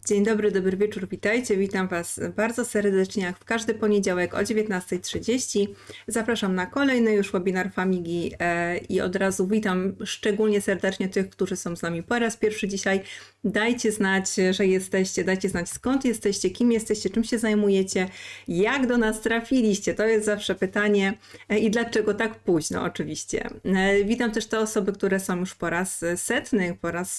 Dzień dobry, dobry wieczór, witajcie. Witam Was bardzo serdecznie, jak w każdy poniedziałek o 19:30. Zapraszam na kolejny już webinar Famigi i od razu witam szczególnie serdecznie tych, którzy są z nami po raz pierwszy dzisiaj. Dajcie znać, że jesteście, dajcie znać skąd jesteście, kim jesteście, czym się zajmujecie, jak do nas trafiliście. To jest zawsze pytanie i dlaczego tak późno oczywiście. Witam też te osoby, które są już po raz setny, po raz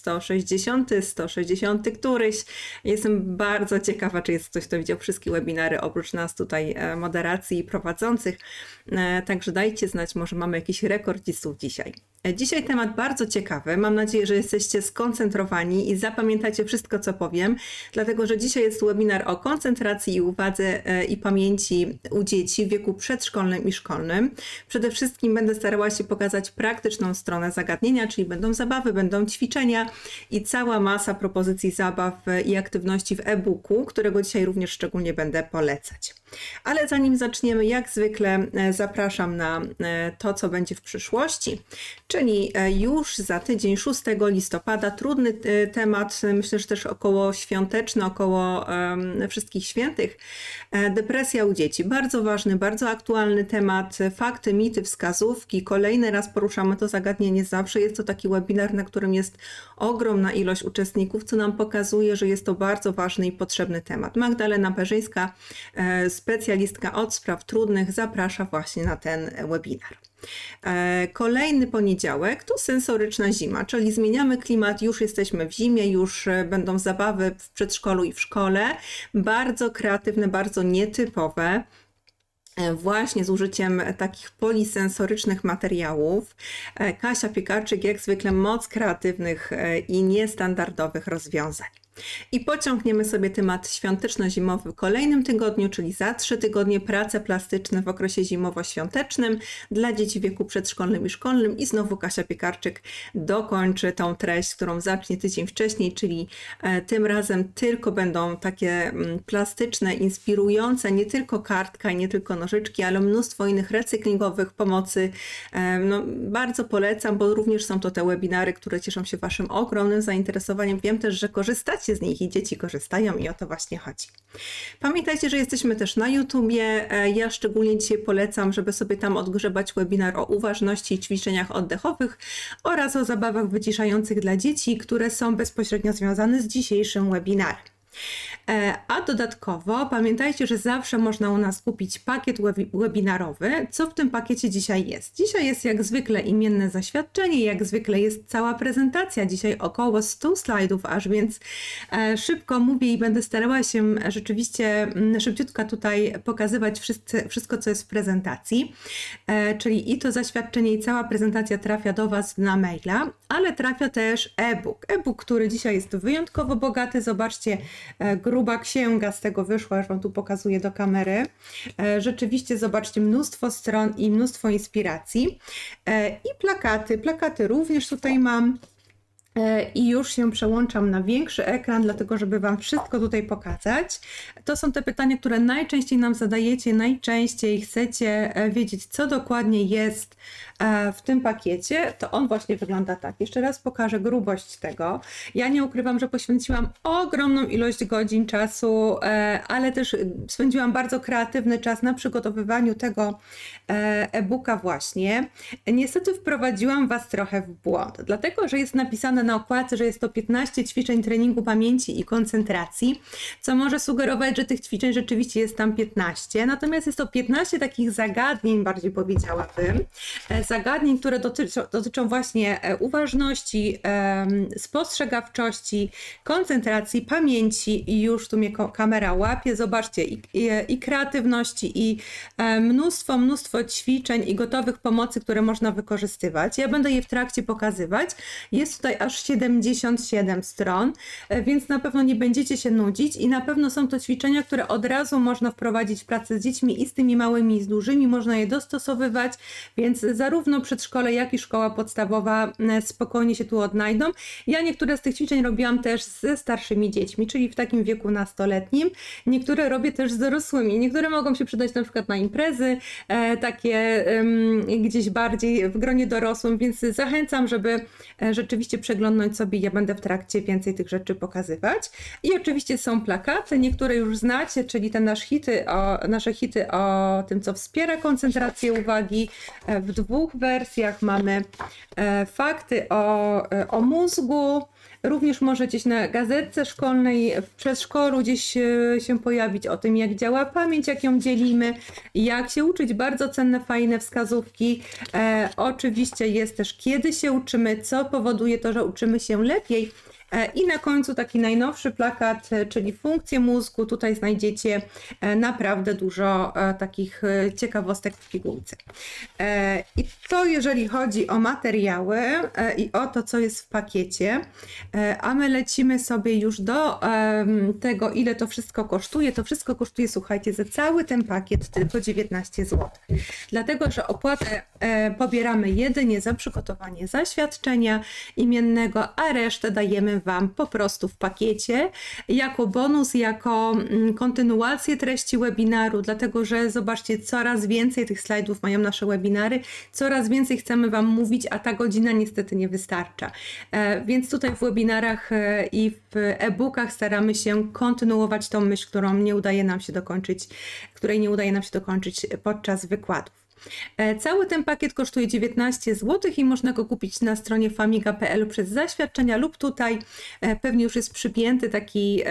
160 któryś. Jestem bardzo ciekawa, czy jest ktoś, kto widział wszystkie webinary, oprócz nas tutaj moderacji i prowadzących. Także dajcie znać, może mamy jakiś rekordzistów dzisiaj. Dzisiaj temat bardzo ciekawy. Mam nadzieję, że jesteście skoncentrowani i zapamiętacie wszystko, co powiem, dlatego że dzisiaj jest webinar o koncentracji i uwadze i pamięci u dzieci w wieku przedszkolnym i szkolnym. Przede wszystkim będę starała się pokazać praktyczną stronę zagadnienia, czyli będą zabawy, będą ćwiczenia i cała masa propozycji zabaw i aktywności w e-booku, którego dzisiaj również szczególnie będę polecać. Ale zanim zaczniemy, jak zwykle zapraszam na to, co będzie w przyszłości, czyli już za tydzień, 6 listopada, trudny temat, myślę, że też około świąteczny, około wszystkich świętych, depresja u dzieci. Bardzo ważny, bardzo aktualny temat, fakty, mity, wskazówki. Kolejny raz poruszamy to zagadnienie zawsze. Jest to taki webinar, na którym jest ogromna ilość uczestników, co nam pokazuje, że jest to bardzo ważny i potrzebny temat. Magdalena Perzyńska, specjalistka od spraw trudnych, zaprasza właśnie na ten webinar. Kolejny poniedziałek to sensoryczna zima, czyli zmieniamy klimat, już jesteśmy w zimie, już będą zabawy w przedszkolu i w szkole, bardzo kreatywne, bardzo nietypowe, właśnie z użyciem takich polisensorycznych materiałów. Kasia Piekarczyk, jak zwykle moc kreatywnych i niestandardowych rozwiązań. I pociągniemy sobie temat świąteczno-zimowy w kolejnym tygodniu, czyli za 3 tygodnie prace plastyczne w okresie zimowo-świątecznym dla dzieci w wieku przedszkolnym i szkolnym. I znowu Kasia Piekarczyk dokończy tą treść, którą zacznie tydzień wcześniej, czyli tym razem tylko będą takie plastyczne, inspirujące, nie tylko kartka i nie tylko nożyczki, ale mnóstwo innych recyklingowych pomocy. No, bardzo polecam, bo również są to te webinary, które cieszą się Waszym ogromnym zainteresowaniem. Wiem też, że korzystacie z nich i dzieci korzystają i o to właśnie chodzi. Pamiętajcie, że jesteśmy też na YouTubie. Ja szczególnie dzisiaj polecam, żeby sobie tam odgrzebać webinar o uważności i ćwiczeniach oddechowych oraz o zabawach wyciszających dla dzieci, które są bezpośrednio związane z dzisiejszym webinarem. A dodatkowo pamiętajcie, że zawsze można u nas kupić pakiet webinarowy. Co w tym pakiecie dzisiaj jest? Dzisiaj jest jak zwykle imienne zaświadczenie, jak zwykle jest cała prezentacja, dzisiaj około 100 slajdów aż, więc szybko mówię i będę starała się rzeczywiście szybciutko tutaj pokazywać wszystko, co jest w prezentacji, czyli i to zaświadczenie i cała prezentacja trafia do Was na maila, ale trafia też e-book. E-book, który dzisiaj jest wyjątkowo bogaty, zobaczcie, gruba księga z tego wyszła, już Wam tu pokazuję do kamery. Rzeczywiście zobaczcie, mnóstwo stron i mnóstwo inspiracji. I plakaty również tutaj mam. I już się przełączam na większy ekran, dlatego żeby Wam wszystko tutaj pokazać. To są te pytania, które najczęściej nam zadajecie, najczęściej chcecie wiedzieć, co dokładnie jest w tym pakiecie. To on właśnie wygląda tak. Jeszcze raz pokażę grubość tego. Ja nie ukrywam, że poświęciłam ogromną ilość godzin czasu, ale też spędziłam bardzo kreatywny czas na przygotowywaniu tego e-booka właśnie. Niestety wprowadziłam Was trochę w błąd, dlatego że jest napisane na okładce, że jest to 15 ćwiczeń treningu pamięci i koncentracji, co może sugerować, że tych ćwiczeń rzeczywiście jest tam 15, natomiast jest to 15 takich zagadnień, bardziej powiedziałabym, zagadnień, które dotyczą właśnie uważności, spostrzegawczości, koncentracji, pamięci i już tu mnie kamera łapie, zobaczcie, i kreatywności, i mnóstwo ćwiczeń i gotowych pomocy, które można wykorzystywać. Ja będę je w trakcie pokazywać. Jest tutaj aż 77 stron, więc na pewno nie będziecie się nudzić i na pewno są to ćwiczenia, które od razu można wprowadzić w pracę z dziećmi i z tymi małymi i z dużymi, można je dostosowywać, więc zarówno przedszkole, jak i szkoła podstawowa spokojnie się tu odnajdą. Ja niektóre z tych ćwiczeń robiłam też ze starszymi dziećmi, czyli w takim wieku nastoletnim. Niektóre robię też z dorosłymi. Niektóre mogą się przydać na przykład na imprezy, takie gdzieś bardziej w gronie dorosłym, więc zachęcam, żeby rzeczywiście przeglądać przeglądnąć sobie, ja będę w trakcie więcej tych rzeczy pokazywać. I oczywiście są plakaty, niektóre już znacie, czyli te nasze hity o tym, co wspiera koncentrację uwagi. W 2 wersjach mamy fakty o mózgu. Również może gdzieś na gazetce szkolnej, w przedszkolu gdzieś się pojawić o tym, jak działa pamięć, jak ją dzielimy, jak się uczyć. Bardzo cenne, fajne wskazówki. Oczywiście jest też, kiedy się uczymy, co powoduje to, że uczymy się lepiej. I na końcu taki najnowszy plakat, czyli funkcje mózgu. Tutaj znajdziecie naprawdę dużo takich ciekawostek w pigułce. I to jeżeli chodzi o materiały i o to, co jest w pakiecie, a my lecimy sobie już do tego, ile to wszystko kosztuje. To wszystko kosztuje, słuchajcie, za cały ten pakiet tylko 19 zł. Dlatego, że opłatę pobieramy jedynie za przygotowanie zaświadczenia imiennego, a resztę dajemy Wam po prostu w pakiecie jako bonus, jako kontynuację treści webinaru, dlatego że zobaczcie, coraz więcej tych slajdów mają nasze webinary, coraz więcej chcemy Wam mówić, a ta godzina niestety nie wystarcza. Więc tutaj w webinarach i w e-bookach staramy się kontynuować tą myśl, której nie udaje nam się dokończyć podczas wykładów. Cały ten pakiet kosztuje 19 zł i można go kupić na stronie famiga.pl przez zaświadczenia lub tutaj pewnie już jest przypięty taki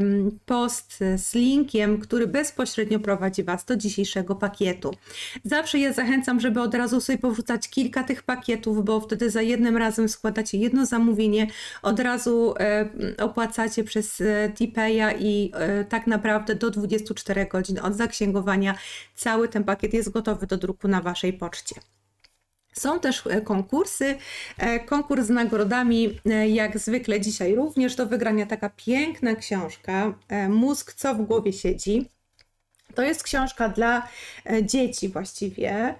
post z linkiem, który bezpośrednio prowadzi Was do dzisiejszego pakietu. Zawsze ja zachęcam, żeby od razu sobie powrzucać kilka tych pakietów, bo wtedy za jednym razem składacie jedno zamówienie, od razu opłacacie przez Tipeya i tak naprawdę do 24 godzin od zaksięgowania cały ten pakiet jest gotowy do druku na Waszej poczcie. Są też konkursy, konkurs z nagrodami, jak zwykle dzisiaj również do wygrania taka piękna książka Mózg, co w głowie siedzi. To jest książka dla dzieci właściwie,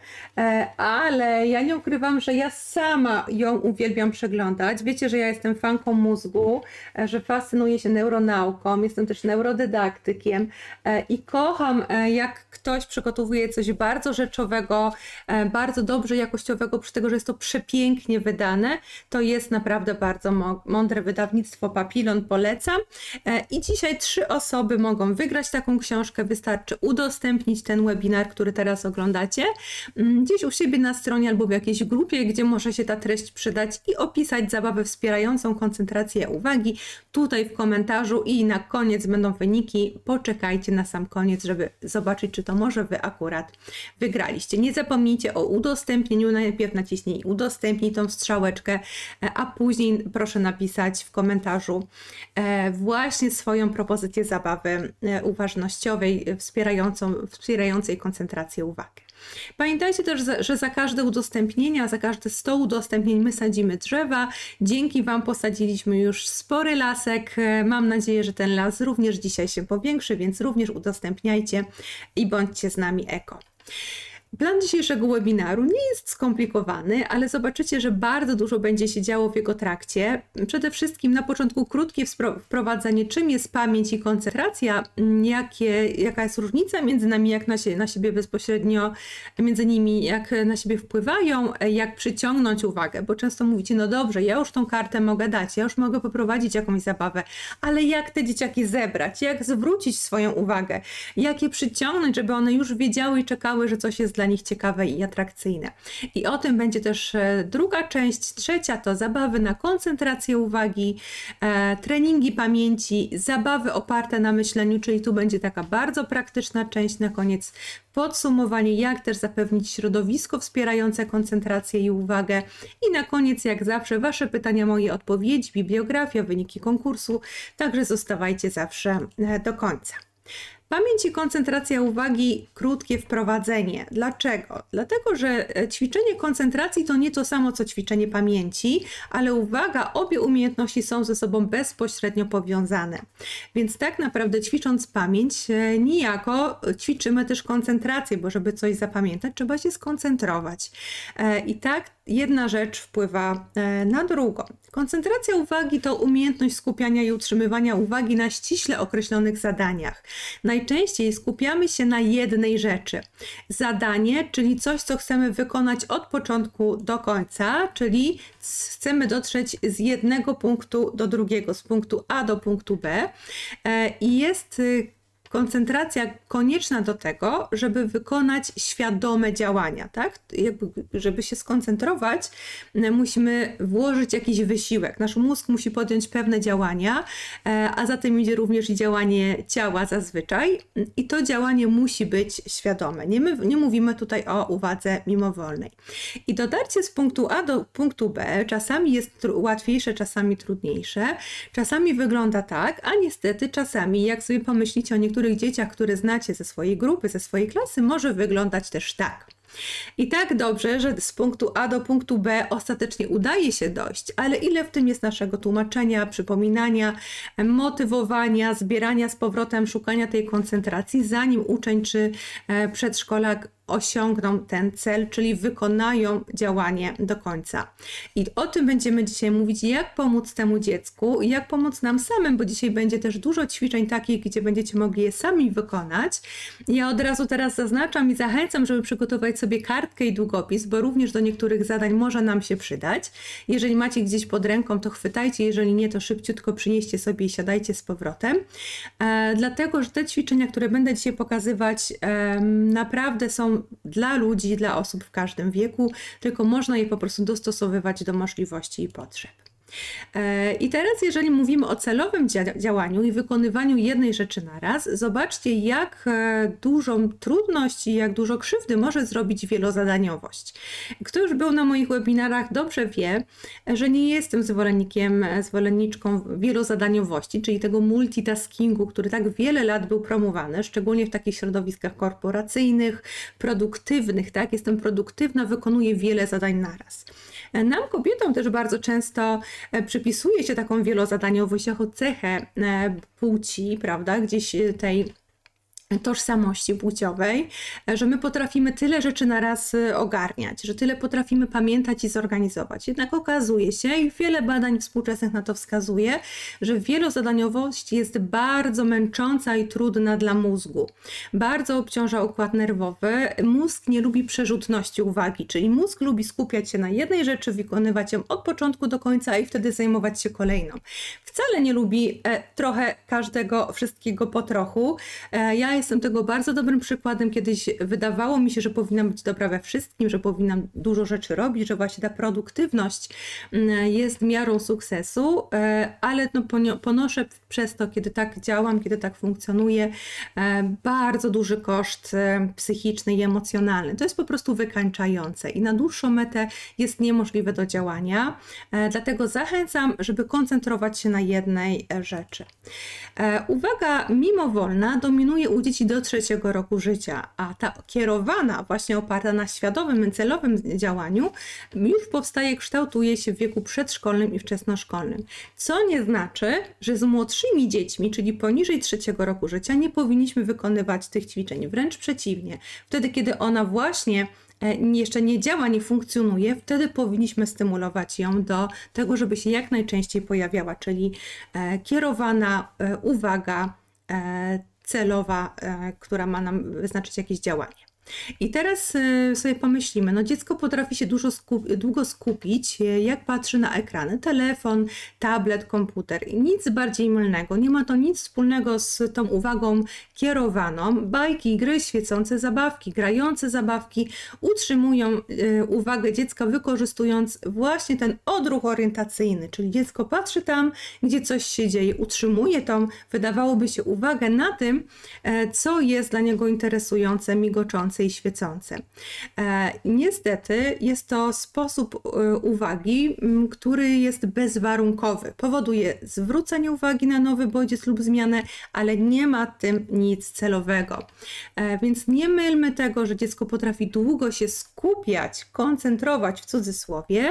ale ja nie ukrywam, że ja sama ją uwielbiam przeglądać. Wiecie, że ja jestem fanką mózgu, że fascynuję się neuronauką, jestem też neurodydaktykiem i kocham, jak ktoś przygotowuje coś bardzo rzeczowego, bardzo dobrze jakościowego, przy tego, że jest to przepięknie wydane. To jest naprawdę bardzo mądre wydawnictwo Papillon, polecam. I dzisiaj 3 osoby mogą wygrać taką książkę, wystarczy udostępnić ten webinar, który teraz oglądacie, gdzieś u siebie na stronie albo w jakiejś grupie, gdzie może się ta treść przydać i opisać zabawę wspierającą koncentrację uwagi tutaj w komentarzu i na koniec będą wyniki. Poczekajcie na sam koniec, żeby zobaczyć, czy to może Wy akurat wygraliście. Nie zapomnijcie o udostępnieniu, najpierw naciśnij udostępnij tą strzałeczkę, a później proszę napisać w komentarzu właśnie swoją propozycję zabawy uważnościowej wspierającej koncentrację uwagi. Pamiętajcie też, że za każde udostępnienia, za każde 100 udostępnień my sadzimy drzewa. Dzięki Wam posadziliśmy już spory lasek. Mam nadzieję, że ten las również dzisiaj się powiększy, więc również udostępniajcie i bądźcie z nami eko. Plan dzisiejszego webinaru nie jest skomplikowany, ale zobaczycie, że bardzo dużo będzie się działo w jego trakcie. Przede wszystkim na początku krótkie wprowadzenie, czym jest pamięć i koncentracja, jaka jest różnica między nami, jak na siebie bezpośrednio, między nimi, jak na siebie wpływają, jak przyciągnąć uwagę, bo często mówicie, no dobrze, ja już tą kartę mogę dać, ja już mogę poprowadzić jakąś zabawę, ale jak te dzieciaki zebrać, jak zwrócić swoją uwagę, jak je przyciągnąć, żeby one już wiedziały i czekały, że coś jest dla nich ciekawe i atrakcyjne. I o tym będzie też druga część. Trzecia to zabawy na koncentrację uwagi, treningi pamięci, zabawy oparte na myśleniu, czyli tu będzie taka bardzo praktyczna część na koniec, podsumowanie, jak też zapewnić środowisko wspierające koncentrację i uwagę i na koniec, jak zawsze, Wasze pytania, moje odpowiedzi, bibliografia, wyniki konkursu, także zostawajcie zawsze do końca. Pamięć i koncentracja uwagi, krótkie wprowadzenie. Dlaczego? Dlatego, że ćwiczenie koncentracji to nie to samo co ćwiczenie pamięci, ale uwaga, obie umiejętności są ze sobą bezpośrednio powiązane. Więc tak naprawdę ćwicząc pamięć, niejako ćwiczymy też koncentrację, bo żeby coś zapamiętać, trzeba się skoncentrować. I tak jedna rzecz wpływa na drugą. Koncentracja uwagi to umiejętność skupiania i utrzymywania uwagi na ściśle określonych zadaniach. Najczęściej skupiamy się na jednej rzeczy. Zadanie, czyli coś, co chcemy wykonać od początku do końca, czyli chcemy dotrzeć z jednego punktu do drugiego, z punktu A do punktu B i jest koncentracja konieczna do tego, żeby wykonać świadome działania, tak? Żeby się skoncentrować, musimy włożyć jakiś wysiłek. Nasz mózg musi podjąć pewne działania, a za tym idzie również i działanie ciała zazwyczaj i to działanie musi być świadome. Nie mówimy tutaj o uwadze mimowolnej. I dotarcie z punktu A do punktu B czasami jest łatwiejsze, czasami trudniejsze. Czasami wygląda tak, a niestety czasami, jak sobie pomyślicie o niektórych dzieciach, które znacie ze swojej grupy, ze swojej klasy, może wyglądać też tak. I tak dobrze, że z punktu A do punktu B ostatecznie udaje się dojść, ale ile w tym jest naszego tłumaczenia, przypominania, motywowania, zbierania z powrotem, szukania tej koncentracji, zanim uczeń czy przedszkolak osiągną ten cel, czyli wykonają działanie do końca. I o tym będziemy dzisiaj mówić, jak pomóc temu dziecku, jak pomóc nam samym, bo dzisiaj będzie też dużo ćwiczeń takich, gdzie będziecie mogli je sami wykonać. Ja od razu teraz zaznaczam i zachęcam, żeby przygotować sobie kartkę i długopis, bo również do niektórych zadań może nam się przydać. Jeżeli macie gdzieś pod ręką, to chwytajcie, jeżeli nie, to szybciutko przynieście sobie i siadajcie z powrotem. Dlatego, że te ćwiczenia, które będę dzisiaj pokazywać, naprawdę są dla ludzi, dla osób w każdym wieku, tylko można je po prostu dostosowywać do możliwości i potrzeb. I teraz, jeżeli mówimy o celowym działaniu i wykonywaniu jednej rzeczy na raz, zobaczcie, jak dużą trudność i jak dużo krzywdy może zrobić wielozadaniowość. Kto już był na moich webinarach, dobrze wie, że nie jestem zwolenniczką wielozadaniowości, czyli tego multitaskingu, który tak wiele lat był promowany, szczególnie w takich środowiskach korporacyjnych, produktywnych, tak? Jestem produktywna, wykonuję wiele zadań na raz. Nam, kobietom, też bardzo często przypisuje się taką wielozadaniowość jako cechę płci, prawda, gdzieś tej tożsamości płciowej, że my potrafimy tyle rzeczy na raz ogarniać, że tyle potrafimy pamiętać i zorganizować. Jednak okazuje się, i wiele badań współczesnych na to wskazuje, że wielozadaniowość jest bardzo męcząca i trudna dla mózgu. Bardzo obciąża układ nerwowy. Mózg nie lubi przerzutności uwagi, czyli mózg lubi skupiać się na jednej rzeczy, wykonywać ją od początku do końca i wtedy zajmować się kolejną. Wcale nie lubi trochę każdego, wszystkiego po trochu. Ja jestem tego bardzo dobrym przykładem. Kiedyś wydawało mi się, że powinnam być dobra we wszystkim, że powinnam dużo rzeczy robić, że właśnie ta produktywność jest miarą sukcesu, ale no ponoszę przez to, kiedy tak działam, kiedy tak funkcjonuję, bardzo duży koszt psychiczny i emocjonalny. To jest po prostu wykańczające i na dłuższą metę jest niemożliwe do działania. Dlatego zachęcam, żeby koncentrować się na jednej rzeczy. Uwaga mimowolna dominuje u dzieci do 3 roku życia, a ta kierowana, właśnie oparta na świadomym, celowym działaniu, już powstaje, kształtuje się w wieku przedszkolnym i wczesnoszkolnym. Co nie znaczy, że z młodszymi dziećmi, czyli poniżej 3 roku życia, nie powinniśmy wykonywać tych ćwiczeń. Wręcz przeciwnie. Wtedy, kiedy ona właśnie jeszcze nie działa, nie funkcjonuje, wtedy powinniśmy stymulować ją do tego, żeby się jak najczęściej pojawiała, czyli kierowana uwaga celowa, która ma nam wyznaczyć jakieś działanie. I teraz sobie pomyślimy, no dziecko potrafi się długo skupić, jak patrzy na ekrany, telefon, tablet, komputer i nic bardziej mylnego. Nie ma to nic wspólnego z tą uwagą kierowaną. Bajki, gry, świecące zabawki, grające zabawki utrzymują uwagę dziecka, wykorzystując właśnie ten odruch orientacyjny, czyli dziecko patrzy tam, gdzie coś się dzieje, utrzymuje tą, wydawałoby się, uwagę na tym, co jest dla niego interesujące, migoczące i świecące. Niestety jest to sposób uwagi, który jest bezwarunkowy. Powoduje zwrócenie uwagi na nowy bodziec lub zmianę, ale nie ma w tym nic celowego. Więc nie mylmy tego, że dziecko potrafi długo się skupiać, koncentrować w cudzysłowie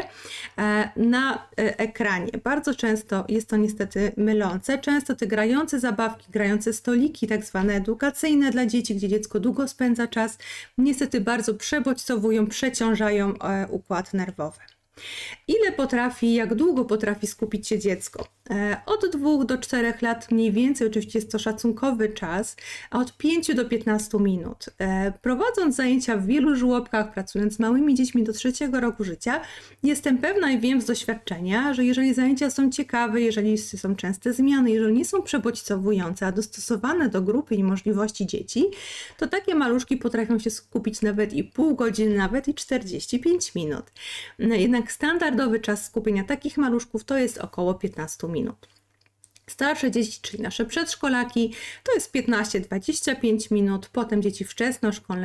na ekranie. Bardzo często jest to niestety mylące. Często te grające zabawki, grające stoliki, tak zwane edukacyjne dla dzieci, gdzie dziecko długo spędza czas, niestety bardzo przebodźcowują, przeciążają układ nerwowy. Ile potrafi, jak długo potrafi skupić się dziecko? Od 2 do 4 lat mniej więcej, oczywiście jest to szacunkowy czas, a od 5 do 15 minut. Prowadząc zajęcia w wielu żłobkach, pracując z małymi dziećmi do 3 roku życia, jestem pewna i wiem z doświadczenia, że jeżeli zajęcia są ciekawe, jeżeli są częste zmiany, jeżeli nie są przebodźcowujące, a dostosowane do grupy i możliwości dzieci, to takie maluszki potrafią się skupić nawet i pół godziny, nawet i 45 minut. Jednak standardowy czas skupienia takich maluszków to jest około 15 minut. Starsze dzieci, czyli nasze przedszkolaki, to jest 15-25 minut, potem dzieci wczesnoszkolne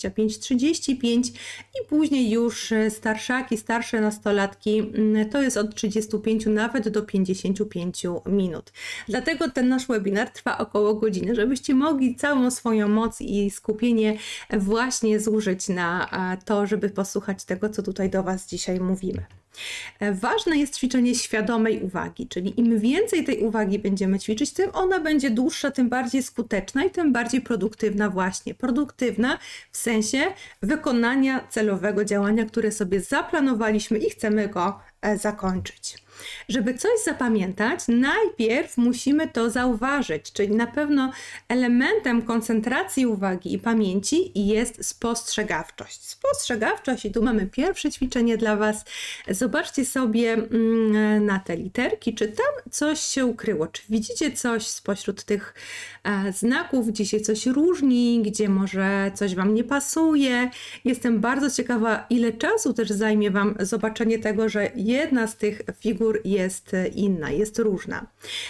25-35 i później już starszaki, starsze nastolatki, to jest od 35 nawet do 55 minut. Dlatego ten nasz webinar trwa około godziny, żebyście mogli całą swoją moc i skupienie właśnie zużyć na to, żeby posłuchać tego, co tutaj do Was dzisiaj mówimy. Ważne jest ćwiczenie świadomej uwagi, czyli im więcej tej uwagi będziemy ćwiczyć, tym ona będzie dłuższa, tym bardziej skuteczna i tym bardziej produktywna właśnie. Produktywna w sensie wykonania celowego działania, które sobie zaplanowaliśmy i chcemy go zakończyć. Żeby coś zapamiętać, najpierw musimy to zauważyć, czyli na pewno elementem koncentracji uwagi i pamięci jest spostrzegawczość. Spostrzegawczość i tu mamy pierwsze ćwiczenie dla Was. Zobaczcie sobie na te literki, czy tam coś się ukryło, czy widzicie coś spośród tych znaków, gdzie się coś różni, gdzie może coś Wam nie pasuje. Jestem bardzo ciekawa, ile czasu też zajmie Wam zobaczenie tego, że jedna z tych figur jest inna, jest różna.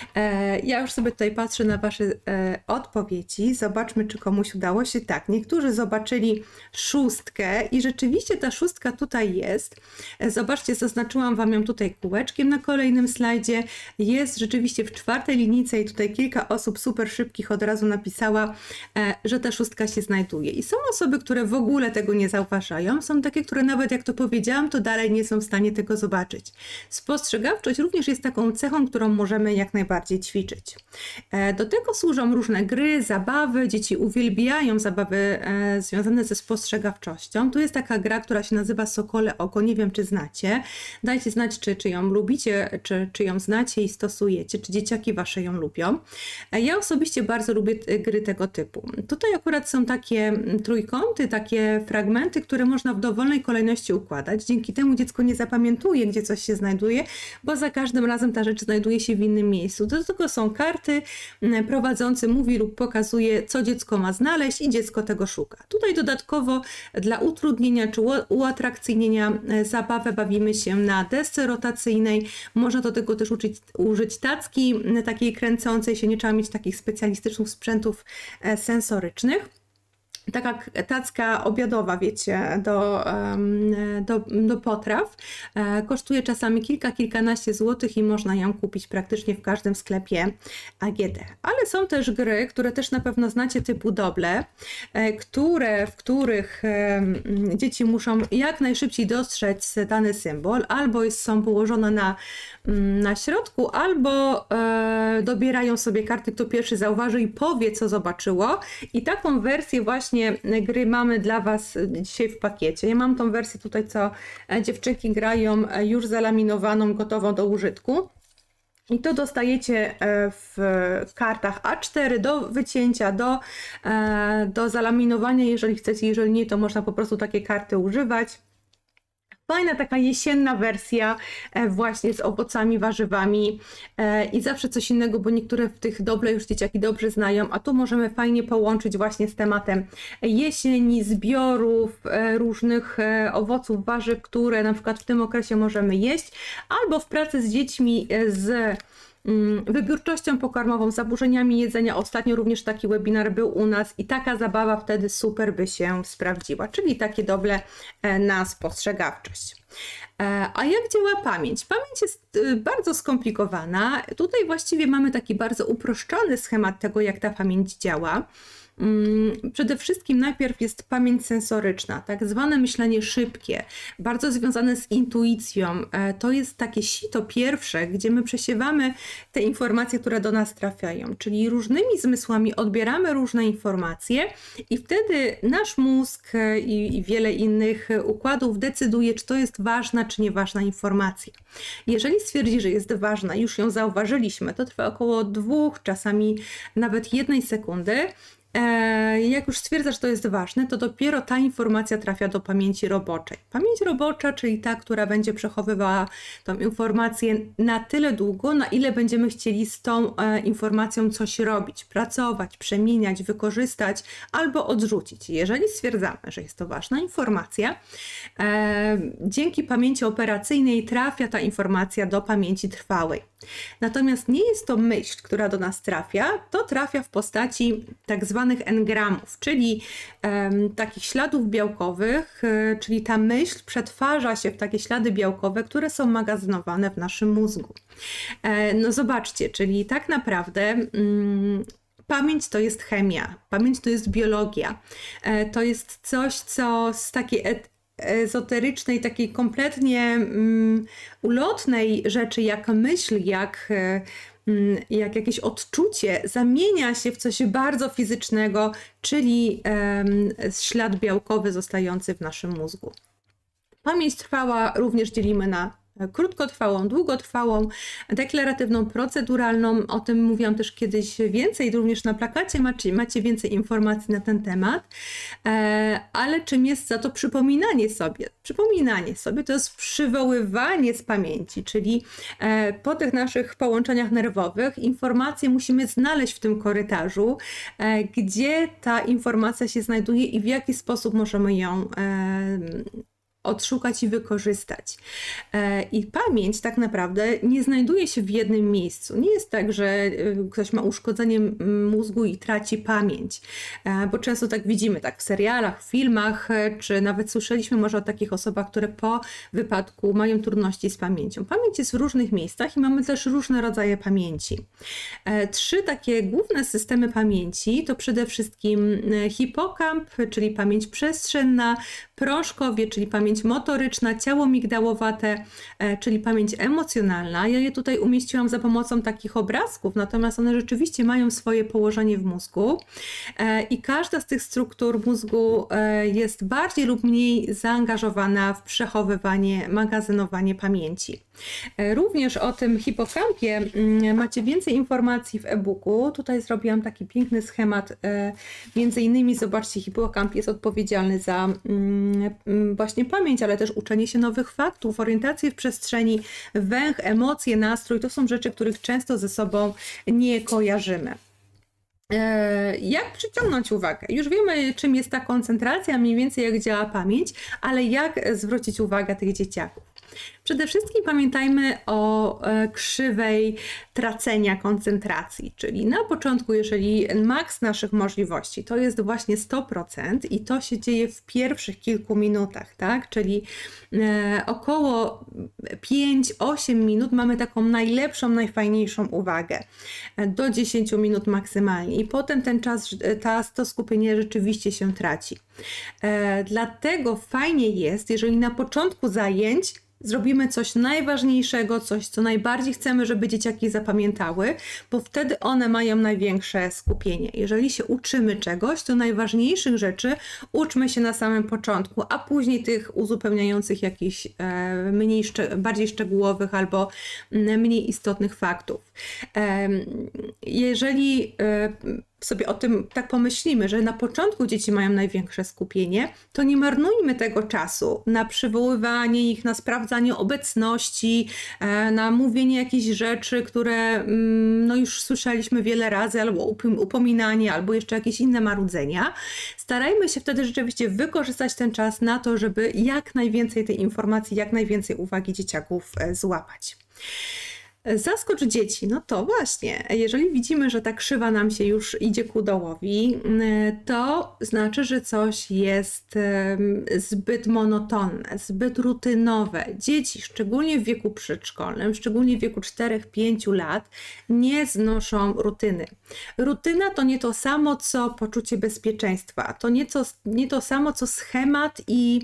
Ja już sobie tutaj patrzę na Wasze odpowiedzi. Zobaczmy, czy komuś udało się. Tak, niektórzy zobaczyli 6 i rzeczywiście ta 6 tutaj jest. Zobaczcie, zaznaczyłam Wam ją tutaj kółeczkiem na kolejnym slajdzie. Jest rzeczywiście w 4. linijce i tutaj kilka osób super szybkich od razu napisała, że ta 6 się znajduje. I są osoby, które w ogóle tego nie zauważają. Są takie, które nawet jak to powiedziałam, to dalej nie są w stanie tego zobaczyć. Spostrzegawczość również jest taką cechą, którą możemy jak najbardziej ćwiczyć. Do tego służą różne gry, zabawy. Dzieci uwielbiają zabawy związane ze spostrzegawczością. Tu jest taka gra, która się nazywa Sokole Oko. Nie wiem, czy znacie. Dajcie znać, czy ją lubicie, czy ją znacie i stosujecie, czy dzieciaki Wasze ją lubią. Ja osobiście bardzo lubię gry tego typu. Tutaj akurat są takie trójkąty, takie fragmenty, które można w dowolnej kolejności układać. Dzięki temu dziecko nie zapamiętuje, gdzie coś się znajduje, bo za każdym razem ta rzecz znajduje się w innym miejscu. Do tego są karty, prowadzący mówi lub pokazuje, co dziecko ma znaleźć i dziecko tego szuka. Tutaj dodatkowo dla utrudnienia czy uatrakcyjnienia zabawę bawimy się na desce rotacyjnej. Można do tego też użyć tacki takiej kręcącej się, nie trzeba mieć takich specjalistycznych sprzętów sensorycznych. Taka tacka obiadowa, wiecie, do potraw. Kosztuje czasami kilkanaście złotych i można ją kupić praktycznie w każdym sklepie AGD. Ale są też gry, które też na pewno znacie, typu doble, w których dzieci muszą jak najszybciej dostrzec dany symbol, albo są położone na środku, albo dobierają sobie karty, kto pierwszy zauważy i powie, co zobaczyło. I taką wersję właśnie gry mamy dla Was dzisiaj w pakiecie. Ja mam tą wersję tutaj, co dziewczynki grają, już zalaminowaną, gotową do użytku. I to dostajecie w kartach A4 do wycięcia, do zalaminowania, jeżeli chcecie. Jeżeli nie, to można po prostu takie karty używać. Fajna taka jesienna wersja właśnie z owocami, warzywami i zawsze coś innego, bo niektóre w tych doble już dzieciaki dobrze znają, a tu możemy fajnie połączyć właśnie z tematem jesieni, zbiorów, różnych owoców, warzyw, które na przykład w tym okresie możemy jeść, albo w pracy z dziećmi z wybiórczością pokarmową, zaburzeniami jedzenia. Ostatnio również taki webinar był u nas i taka zabawa wtedy super by się sprawdziła, czyli takie doble na spostrzegawczość. A jak działa pamięć? Pamięć jest bardzo skomplikowana. Tutaj właściwie mamy taki bardzo uproszczony schemat tego, jak ta pamięć działa. Przede wszystkim najpierw jest pamięć sensoryczna, tak zwane myślenie szybkie, bardzo związane z intuicją. To jest takie sito pierwsze, gdzie my przesiewamy te informacje, które do nas trafiają, czyli różnymi zmysłami odbieramy różne informacje i wtedy nasz mózg i wiele innych układów decyduje, czy to jest ważna, czy nieważna informacja. Jeżeli stwierdzi, że jest ważna, już ją zauważyliśmy, to trwa około 2, czasami nawet 1 sekundy. Jak już stwierdza, że to jest ważne, to dopiero ta informacja trafia do pamięci roboczej. Pamięć robocza, czyli ta, która będzie przechowywała tą informację na tyle długo, na ile będziemy chcieli z tą informacją coś robić, pracować, przemieniać, wykorzystać albo odrzucić. Jeżeli stwierdzamy, że jest to ważna informacja, dzięki pamięci operacyjnej trafia ta informacja do pamięci trwałej. Natomiast nie jest to myśl, która do nas trafia, to trafia w postaci tak zwanych engramów, czyli takich śladów białkowych, czyli ta myśl przetwarza się w takie ślady białkowe, które są magazynowane w naszym mózgu. No zobaczcie, czyli tak naprawdę pamięć to jest chemia, pamięć to jest biologia, to jest coś, co z takiej ezoterycznej, takiej kompletnie ulotnej rzeczy, jak myśl, jak jakieś odczucie, zamienia się w coś bardzo fizycznego, czyli ślad białkowy zostający w naszym mózgu. Pamięć trwała również dzielimy na krótkotrwałą, długotrwałą, deklaratywną, proceduralną. O tym mówiłam też kiedyś więcej, również na plakacie macie więcej informacji na ten temat. Ale czym jest za to przypominanie sobie? Przypominanie sobie to jest przywoływanie z pamięci, czyli po tych naszych połączeniach nerwowych informacje musimy znaleźć w tym korytarzu, gdzie ta informacja się znajduje i w jaki sposób możemy ją odszukać i wykorzystać. I pamięć tak naprawdę nie znajduje się w jednym miejscu. Nie jest tak, że ktoś ma uszkodzenie mózgu i traci pamięć, bo często tak widzimy, tak w serialach, w filmach, czy nawet słyszeliśmy może o takich osobach, które po wypadku mają trudności z pamięcią. Pamięć jest w różnych miejscach i mamy też różne rodzaje pamięci. 3 takie główne systemy pamięci to przede wszystkim hipokamp, czyli pamięć przestrzenna, prążkowie, czyli pamięć motoryczna, ciało migdałowate, czyli pamięć emocjonalna. Ja je tutaj umieściłam za pomocą takich obrazków, natomiast one rzeczywiście mają swoje położenie w mózgu i każda z tych struktur mózgu jest bardziej lub mniej zaangażowana w przechowywanie, magazynowanie pamięci. Również o tym hipokampie macie więcej informacji w e-booku. Tutaj zrobiłam taki piękny schemat. Między innymi zobaczcie, hipokamp jest odpowiedzialny za właśnie pamięć, ale też uczenie się nowych faktów, orientację w przestrzeni, węch, emocje, nastrój. To są rzeczy, których często ze sobą nie kojarzymy. Jak przyciągnąć uwagę? Już wiemy, czym jest ta koncentracja, mniej więcej jak działa pamięć, ale jak zwrócić uwagę tych dzieciaków? Przede wszystkim pamiętajmy o krzywej tracenia koncentracji, czyli na początku, jeżeli maks naszych możliwości to jest właśnie 100% i to się dzieje w pierwszych kilku minutach, tak? Czyli około 5-8 minut mamy taką najlepszą, najfajniejszą uwagę, do 10 minut maksymalnie i potem ten czas, to skupienie rzeczywiście się traci. Dlatego fajnie jest, jeżeli na początku zajęć zrobimy coś najważniejszego, coś, co najbardziej chcemy, żeby dzieciaki zapamiętały, bo wtedy one mają największe skupienie. Jeżeli się uczymy czegoś, to najważniejszych rzeczy uczmy się na samym początku, a później tych uzupełniających jakichś bardziej szczegółowych albo mniej istotnych faktów. Jeżeli sobie o tym tak pomyślimy, że na początku dzieci mają największe skupienie, to nie marnujmy tego czasu na przywoływanie ich, na sprawdzanie obecności, na mówienie jakichś rzeczy, które no już słyszeliśmy wiele razy, albo upominanie, albo jeszcze jakieś inne marudzenia. Starajmy się wtedy rzeczywiście wykorzystać ten czas na to, żeby jak najwięcej tej informacji, jak najwięcej uwagi dzieciaków złapać. Zaskocz dzieci. No to właśnie, jeżeli widzimy, że ta krzywa nam się już idzie ku dołowi, to znaczy, że coś jest zbyt monotonne, zbyt rutynowe. Dzieci, szczególnie w wieku przedszkolnym, szczególnie w wieku 4-5 lat, nie znoszą rutyny. Rutyna to nie to samo, co poczucie bezpieczeństwa. To nie to samo, co schemat i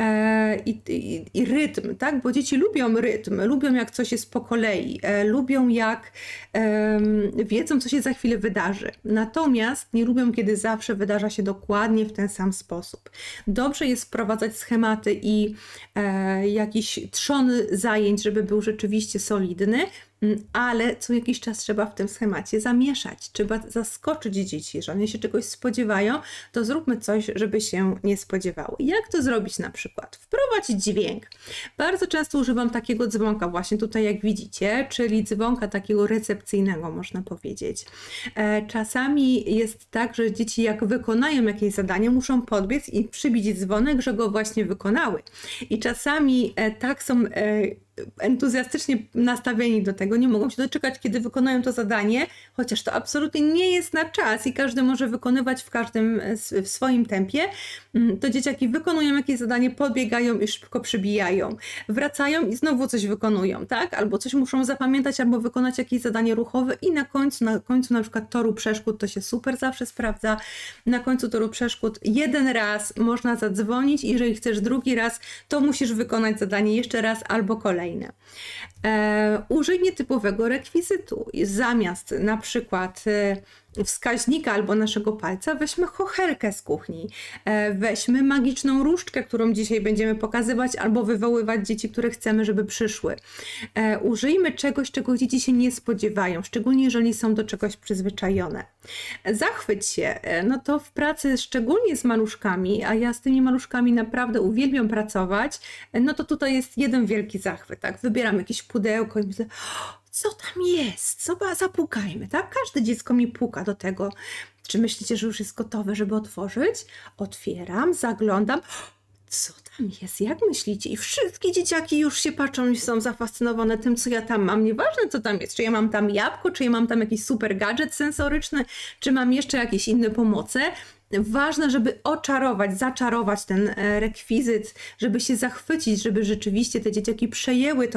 rytm, tak? Bo dzieci lubią rytm, lubią jak coś jest po kolei, lubią jak wiedzą, co się za chwilę wydarzy. Natomiast nie lubią, kiedy zawsze wydarza się dokładnie w ten sam sposób. Dobrze jest wprowadzać schematy i jakiś trzon zajęć, żeby był rzeczywiście solidny, ale co jakiś czas trzeba w tym schemacie zamieszać. Trzeba zaskoczyć dzieci. Jeżeli one się czegoś spodziewają, to zróbmy coś, żeby się nie spodziewały. Jak to zrobić na przykład? Wprowadzić dźwięk. Bardzo często używam takiego dzwonka właśnie tutaj, jak widzicie, czyli dzwonka takiego recepcyjnego, można powiedzieć. Czasami jest tak, że dzieci jak wykonają jakieś zadanie, muszą podbiec i przybić dzwonek, że go właśnie wykonały. I czasami tak są entuzjastycznie nastawieni do tego, nie mogą się doczekać, kiedy wykonają to zadanie, chociaż to absolutnie nie jest na czas i każdy może wykonywać w swoim tempie. To dzieciaki wykonują jakieś zadanie, podbiegają i szybko przybijają. Wracają i znowu coś wykonują, tak? Albo coś muszą zapamiętać, albo wykonać jakieś zadanie ruchowe i na końcu na przykład toru przeszkód, to się super zawsze sprawdza. Na końcu toru przeszkód jeden raz można zadzwonić i jeżeli chcesz drugi raz, to musisz wykonać zadanie jeszcze raz albo kolejne. Użyj nietypowego rekwizytu. Zamiast na przykład wskaźnika albo naszego palca weźmy chochelkę z kuchni, weźmy magiczną różdżkę, którą dzisiaj będziemy pokazywać albo wywoływać dzieci, które chcemy, żeby przyszły. Użyjmy czegoś, czego dzieci się nie spodziewają, szczególnie jeżeli są do czegoś przyzwyczajone. Zachwyć się, no to w pracy szczególnie z maluszkami, a ja z tymi maluszkami naprawdę uwielbiam pracować, no to tutaj jest jeden wielki zachwyt, tak? Wybieram jakieś pudełko i myślę, co tam jest? Zapukajmy, tak? Każde dziecko mi puka do tego. Czy myślicie, że już jest gotowe, żeby otworzyć? Otwieram, zaglądam. Co tam jest? Jak myślicie? I wszystkie dzieciaki już się patrzą i są zafascynowane tym, co ja tam mam. Nieważne, co tam jest. Czy ja mam tam jabłko, czy ja mam tam jakiś super gadżet sensoryczny, czy mam jeszcze jakieś inne pomoce. Ważne, żeby zaczarować ten rekwizyt, żeby się zachwycić, żeby rzeczywiście te dzieciaki przejęły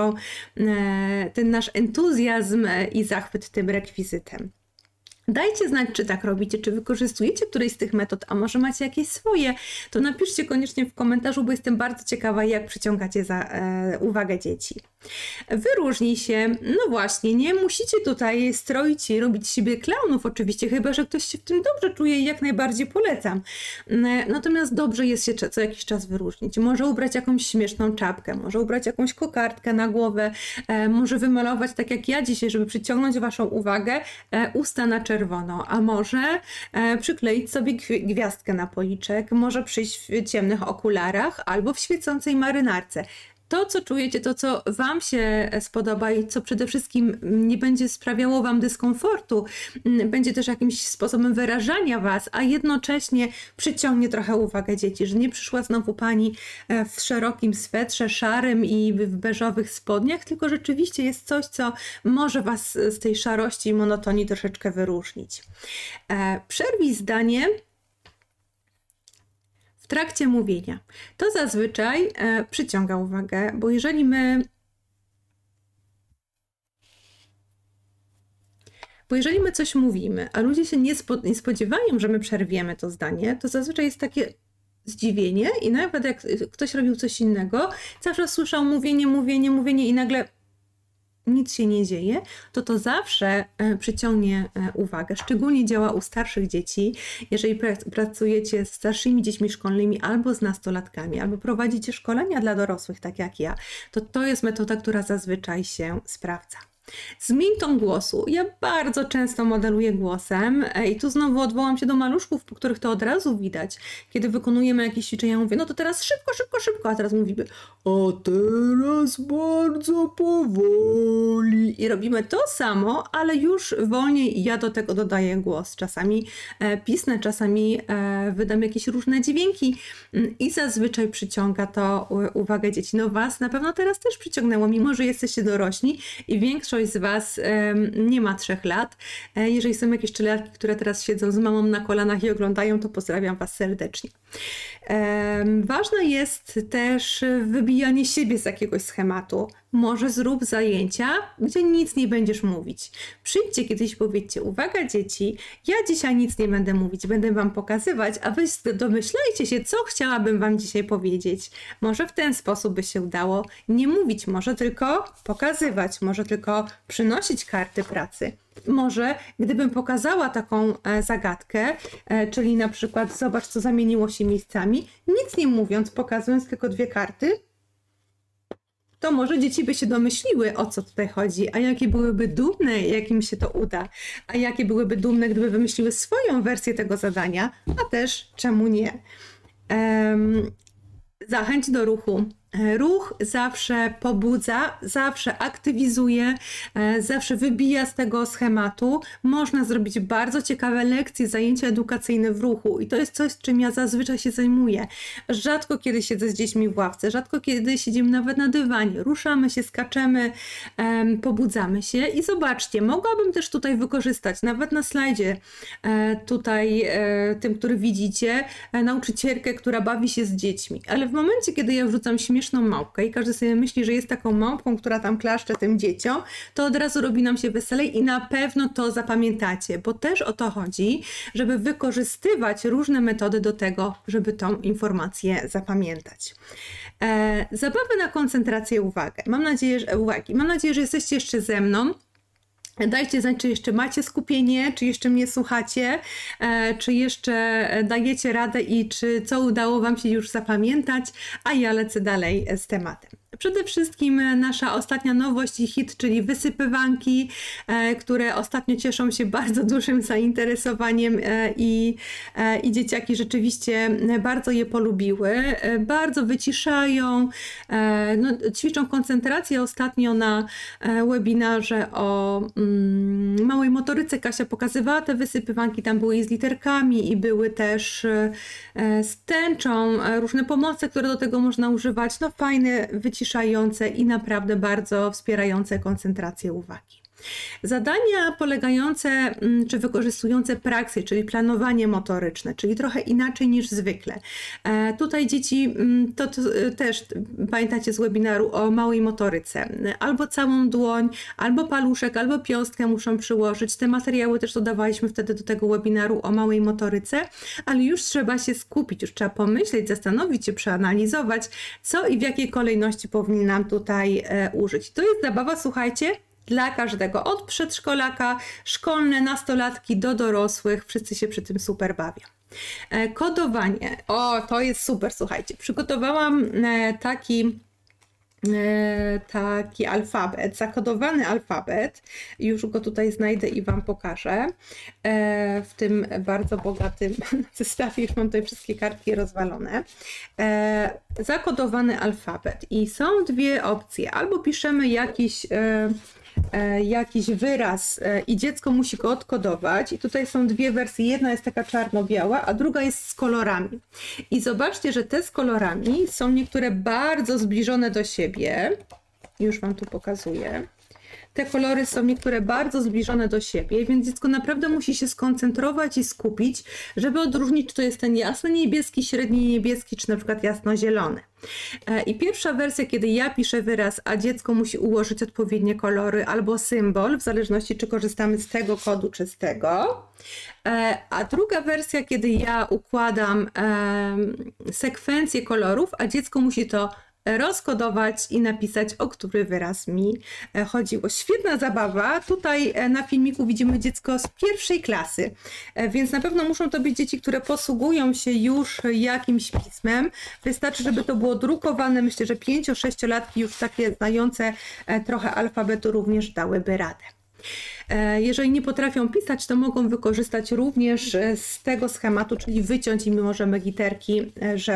ten nasz entuzjazm i zachwyt tym rekwizytem. Dajcie znać, czy tak robicie, czy wykorzystujecie którejś z tych metod, a może macie jakieś swoje, to napiszcie koniecznie w komentarzu, bo jestem bardzo ciekawa, jak przyciągacie uwagę dzieci. Wyróżnij się, no właśnie, nie musicie tutaj stroić i robić z siebie klaunów oczywiście, chyba że ktoś się w tym dobrze czuje i jak najbardziej polecam. Natomiast dobrze jest się co jakiś czas wyróżnić. Może ubrać jakąś śmieszną czapkę, może ubrać jakąś kokardkę na głowę, może wymalować tak jak ja dzisiaj, żeby przyciągnąć waszą uwagę, usta na czerwono, a może przykleić sobie gwiazdkę na policzek, może przyjść w ciemnych okularach albo w świecącej marynarce. To, co czujecie, to, co wam się spodoba i co przede wszystkim nie będzie sprawiało wam dyskomfortu, będzie też jakimś sposobem wyrażania was, a jednocześnie przyciągnie trochę uwagę dzieci, że nie przyszła znowu pani w szerokim swetrze, szarym i w beżowych spodniach, tylko rzeczywiście jest coś, co może was z tej szarości i monotonii troszeczkę wyróżnić. Przerwij zdanie w trakcie mówienia. To zazwyczaj przyciąga uwagę, bo jeżeli my coś mówimy, a ludzie się nie spodziewają, że my przerwiemy to zdanie, to zazwyczaj jest takie zdziwienie i nawet jak ktoś robił coś innego, cały czas słyszał mówienie i nagle nic się nie dzieje, to zawsze przyciągnie uwagę. Szczególnie działa u starszych dzieci, jeżeli pracujecie z starszymi dziećmi szkolnymi albo z nastolatkami, albo prowadzicie szkolenia dla dorosłych, tak jak ja, to jest metoda, która zazwyczaj się sprawdza. Zmień ton głosu. Ja bardzo często modeluję głosem i tu znowu odwołam się do maluszków, po których to od razu widać. Kiedy wykonujemy jakieś ćwiczenia, mówię, no to teraz szybko, szybko, szybko, a teraz mówimy, a teraz bardzo powoli. I robimy to samo, ale już wolniej i ja do tego dodaję głos. Czasami pisnę, czasami wydam jakieś różne dźwięki i zazwyczaj przyciąga to uwagę dzieci. No was na pewno teraz też przyciągnęło, mimo że jesteście dorośli i większość z was nie ma 3 lat. Jeżeli są jakieś trzylatki, które teraz siedzą z mamą na kolanach i oglądają, to pozdrawiam was serdecznie. Ważne jest też wybijanie siebie z jakiegoś schematu. Może zrób zajęcia, gdzie nic nie będziesz mówić. Przyjdźcie kiedyś i powiedzcie, uwaga dzieci, ja dzisiaj nic nie będę mówić, będę wam pokazywać, a wy domyślajcie się, co chciałabym wam dzisiaj powiedzieć. Może w ten sposób by się udało nie mówić, może tylko pokazywać, może tylko przynosić karty pracy. Może gdybym pokazała taką zagadkę, czyli na przykład zobacz, co zamieniło się miejscami, nic nie mówiąc, pokazując tylko 2 karty, to może dzieci by się domyśliły, o co tutaj chodzi, a jakie byłyby dumne, jak im się to uda, a jakie byłyby dumne, gdyby wymyśliły swoją wersję tego zadania, a też czemu nie. Zachęć do ruchu. Ruch zawsze pobudza, zawsze aktywizuje, zawsze wybija z tego schematu. Można zrobić bardzo ciekawe lekcje, zajęcia edukacyjne w ruchu i to jest coś, czym ja zazwyczaj się zajmuję. Rzadko kiedy siedzę z dziećmi w ławce, rzadko kiedy siedzimy nawet na dywanie. Ruszamy się, skaczemy, pobudzamy się i zobaczcie, mogłabym też tutaj wykorzystać, nawet na slajdzie tutaj, tym, który widzicie, nauczycielkę, która bawi się z dziećmi, ale w momencie, kiedy ja wrzucam śmieszną małpkę i każdy sobie myśli, że jest taką małpką, która tam klaszcze tym dzieciom, to od razu robi nam się weselej i na pewno to zapamiętacie, bo też o to chodzi, żeby wykorzystywać różne metody do tego, żeby tą informację zapamiętać. Zabawy na koncentrację, uwagę. Mam nadzieję, że jesteście jeszcze ze mną. Dajcie znać, czy jeszcze macie skupienie, czy jeszcze mnie słuchacie, czy jeszcze dajecie radę i co udało wam się już zapamiętać, a ja lecę dalej z tematem. Przede wszystkim nasza ostatnia nowość i hit, czyli wysypywanki, które ostatnio cieszą się bardzo dużym zainteresowaniem i dzieciaki rzeczywiście bardzo je polubiły. Bardzo wyciszają, no, ćwiczą koncentrację. Ostatnio na webinarze o małej motoryce Kasia pokazywała te wysypywanki, tam były i z literkami i były też z tęczą, różne pomoce, które do tego można używać. No fajne, wyciszające i naprawdę bardzo wspierające koncentrację uwagi. Zadania polegające czy wykorzystujące praksy, czyli planowanie motoryczne, czyli trochę inaczej niż zwykle. Tutaj dzieci, to też pamiętacie z webinaru o małej motoryce, albo całą dłoń, albo paluszek, albo piąstkę muszą przyłożyć. Te materiały też dodawaliśmy wtedy do tego webinaru o małej motoryce, ale już trzeba się skupić, już trzeba pomyśleć, zastanowić się, przeanalizować, co i w jakiej kolejności powinnam tutaj użyć. To jest zabawa, słuchajcie, dla każdego, od przedszkolaka, szkolne, nastolatki do dorosłych, wszyscy się przy tym super bawią. Kodowanie, o to jest super, słuchajcie, przygotowałam taki alfabet, zakodowany alfabet, już go tutaj znajdę i wam pokażę, w tym bardzo bogatym zestawie, już mam tutaj wszystkie kartki rozwalone, zakodowany alfabet i są 2 opcje, albo piszemy jakiś wyraz i dziecko musi go odkodować i tutaj są 2 wersje, jedna jest taka czarno-biała, a druga jest z kolorami i zobaczcie, że te z kolorami są niektóre bardzo zbliżone do siebie, już wam tu pokazuję. Te kolory są niektóre bardzo zbliżone do siebie, więc dziecko naprawdę musi się skoncentrować i skupić, żeby odróżnić, czy to jest ten jasno niebieski, średni niebieski, czy na przykład jasno zielony. I pierwsza wersja, kiedy ja piszę wyraz, a dziecko musi ułożyć odpowiednie kolory albo symbol, w zależności czy korzystamy z tego kodu, czy z tego. A druga wersja, kiedy ja układam sekwencję kolorów, a dziecko musi to rozkodować i napisać, o który wyraz mi chodziło. Świetna zabawa. Tutaj na filmiku widzimy dziecko z pierwszej klasy, więc na pewno muszą to być dzieci, które posługują się już jakimś pismem. Wystarczy, żeby to było drukowane. Myślę, że 5-6-latki już takie znające trochę alfabetu również dałyby radę. Jeżeli nie potrafią pisać, to mogą wykorzystać również z tego schematu, czyli wyciąć im możemy literki,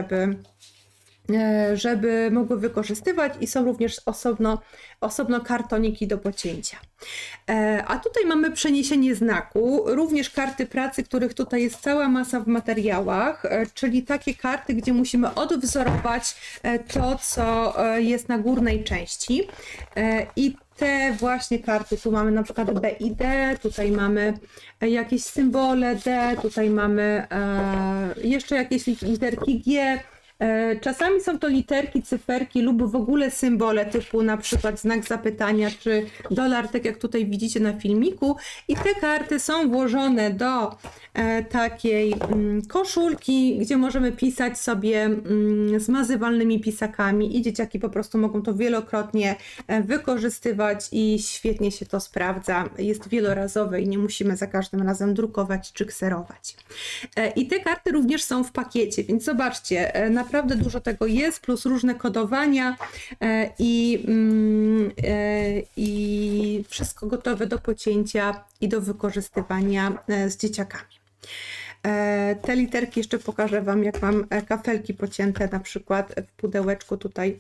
żeby mogły wykorzystywać i są również osobno kartoniki do pocięcia. A tutaj mamy przeniesienie znaku, również karty pracy, których tutaj jest cała masa w materiałach, czyli takie karty, gdzie musimy odwzorować to, co jest na górnej części. I te właśnie karty, tu mamy na przykład B i D, tutaj mamy jakieś symbole D, tutaj mamy jeszcze jakieś literki G. Czasami są to literki, cyferki lub w ogóle symbole typu na przykład znak zapytania czy dolar, tak jak tutaj widzicie na filmiku. I te karty są włożone do takiej koszulki, gdzie możemy pisać sobie zmazywalnymi pisakami i dzieciaki po prostu mogą to wielokrotnie wykorzystywać i świetnie się to sprawdza. Jest wielorazowe i nie musimy za każdym razem drukować czy kserować. I te karty również są w pakiecie, więc zobaczcie, naprawdę dużo tego jest, plus różne kodowania i wszystko gotowe do pocięcia i do wykorzystywania z dzieciakami. Te literki jeszcze pokażę Wam, jak mam kafelki pocięte na przykład w pudełeczku tutaj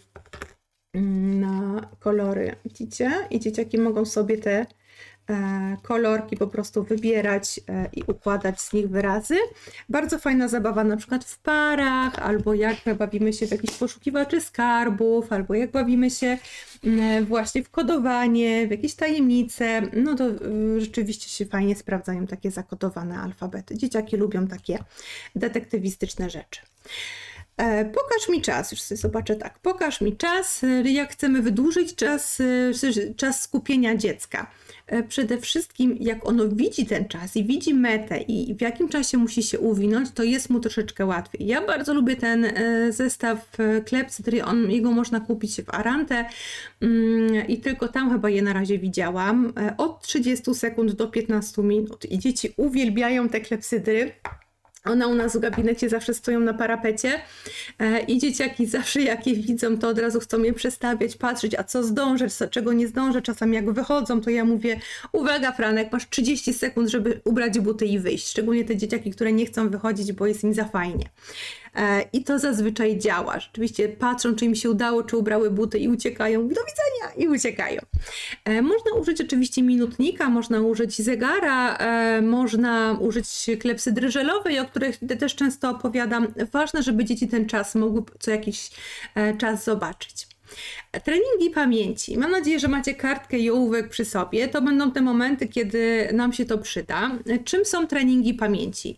na kolory. Widzicie? I dzieciaki mogą sobie te kolorki po prostu wybierać i układać z nich wyrazy. Bardzo fajna zabawa na przykład w parach, albo jak bawimy się w jakichś poszukiwaczy skarbów, albo jak bawimy się właśnie w kodowanie, w jakieś tajemnice. No to rzeczywiście się fajnie sprawdzają takie zakodowane alfabety. Dzieciaki lubią takie detektywistyczne rzeczy. Pokaż mi czas, już sobie zobaczę tak, pokaż mi czas, jak chcemy wydłużyć czas skupienia dziecka. Przede wszystkim jak ono widzi ten czas i widzi metę i w jakim czasie musi się uwinąć, to jest mu troszeczkę łatwiej. Ja bardzo lubię ten zestaw klepsydry, jego można kupić w Arante i tylko tam chyba je na razie widziałam. Od 30 sekund do 15 minut i dzieci uwielbiają te klepsydry. One u nas w gabinecie zawsze stoją na parapecie i dzieciaki zawsze jak je widzą, to od razu chcą je przestawiać, patrzeć, a co zdążę, czego nie zdążę. Czasami jak wychodzą, to ja mówię, uwaga Franek, masz 30 sekund, żeby ubrać buty i wyjść. Szczególnie te dzieciaki, które nie chcą wychodzić, bo jest im za fajnie. I to zazwyczaj działa. Rzeczywiście patrzą, czy im się udało, czy ubrały buty i uciekają. Do widzenia! I uciekają. Można użyć oczywiście minutnika, można użyć zegara, można użyć klepsydry żelowej, o których też często opowiadam. Ważne, żeby dzieci ten czas mogły co jakiś czas zobaczyć. Treningi pamięci. Mam nadzieję, że macie kartkę i ołówek przy sobie. To będą te momenty, kiedy nam się to przyda. Czym są treningi pamięci?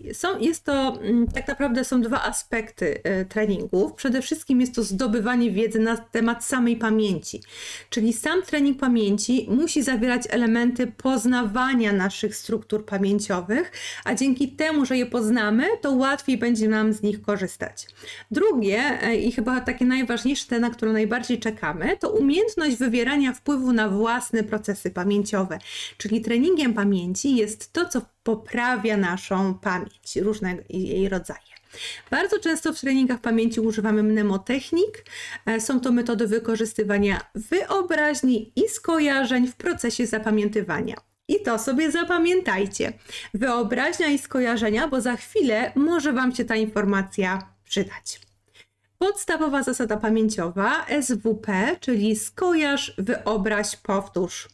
Tak naprawdę są dwa aspekty treningów. Przede wszystkim jest to zdobywanie wiedzy na temat samej pamięci. Czyli sam trening pamięci musi zawierać elementy poznawania naszych struktur pamięciowych, a dzięki temu, że je poznamy, to łatwiej będzie nam z nich korzystać. Drugie i chyba takie najważniejsze, te, na które najbardziej czekamy, to umiejętność wywierania wpływu na własne procesy pamięciowe. Czyli treningiem pamięci jest to, co poprawia naszą pamięć, różne jej rodzaje. Bardzo często w treningach pamięci używamy mnemotechnik. Są to metody wykorzystywania wyobraźni i skojarzeń w procesie zapamiętywania. I to sobie zapamiętajcie. Wyobraźnia i skojarzenia, bo za chwilę może Wam się ta informacja przydać. Podstawowa zasada pamięciowa SWP, czyli skojarz, wyobraź, powtórz.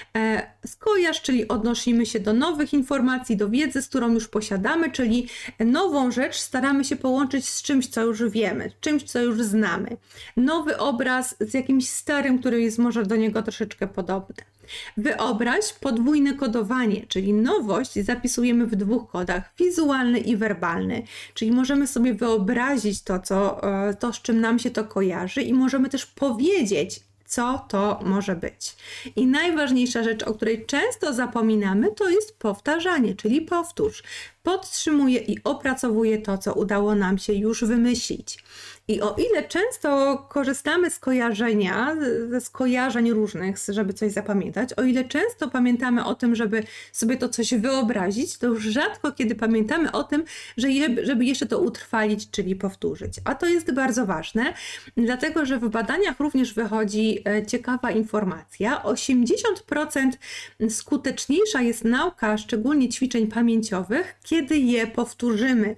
Skojarz, czyli odnosimy się do nowych informacji, do wiedzy, z którą już posiadamy, czyli nową rzecz staramy się połączyć z czymś, co już wiemy, czymś, co już znamy. Nowy obraz z jakimś starym, który jest może do niego troszeczkę podobny. Wyobraź, podwójne kodowanie, czyli nowość zapisujemy w dwóch kodach, wizualny i werbalny, czyli możemy sobie wyobrazić to, z czym nam się to kojarzy i możemy też powiedzieć, co to może być. I najważniejsza rzecz, o której często zapominamy, to jest powtarzanie, czyli powtórz. podtrzymuje i opracowuje to, co udało nam się już wymyślić. I o ile często korzystamy z kojarzenia, ze skojarzeń różnych, żeby coś zapamiętać, o ile często pamiętamy o tym, żeby sobie to coś wyobrazić, to już rzadko kiedy pamiętamy o tym, żeby jeszcze to utrwalić, czyli powtórzyć. A to jest bardzo ważne, dlatego że w badaniach również wychodzi ciekawa informacja. 80% skuteczniejsza jest nauka, szczególnie ćwiczeń pamięciowych, kiedy je powtórzymy.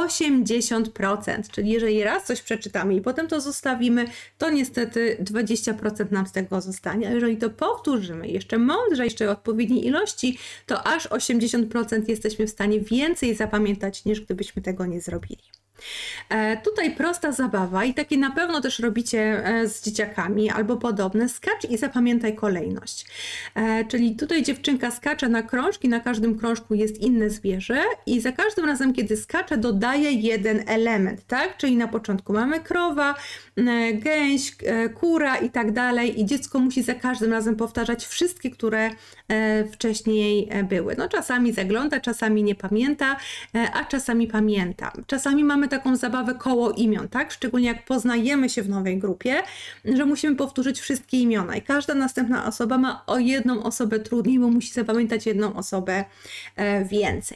80%, czyli jeżeli raz coś przeczytamy i potem to zostawimy, to niestety 20% nam z tego zostanie. A jeżeli to powtórzymy jeszcze mądrze, jeszcze w odpowiedniej ilości, to aż 80% jesteśmy w stanie więcej zapamiętać, niż gdybyśmy tego nie zrobili. Tutaj prosta zabawa i takie na pewno też robicie z dzieciakami albo podobne. Skacz i zapamiętaj kolejność. Czyli tutaj dziewczynka skacze na krążki, na każdym krążku jest inne zwierzę i za każdym razem, kiedy skacze, dodaje jeden element, tak? Czyli na początku mamy krowa, gęś, kura i tak dalej i dziecko musi za każdym razem powtarzać wszystkie, które wcześniej były. No czasami zagląda, czasami nie pamięta, a czasami pamięta. Czasami mamy taką zabawę koło imion, tak? Szczególnie jak poznajemy się w nowej grupie, że musimy powtórzyć wszystkie imiona i każda następna osoba ma o jedną osobę trudniej, bo musi zapamiętać jedną osobę więcej.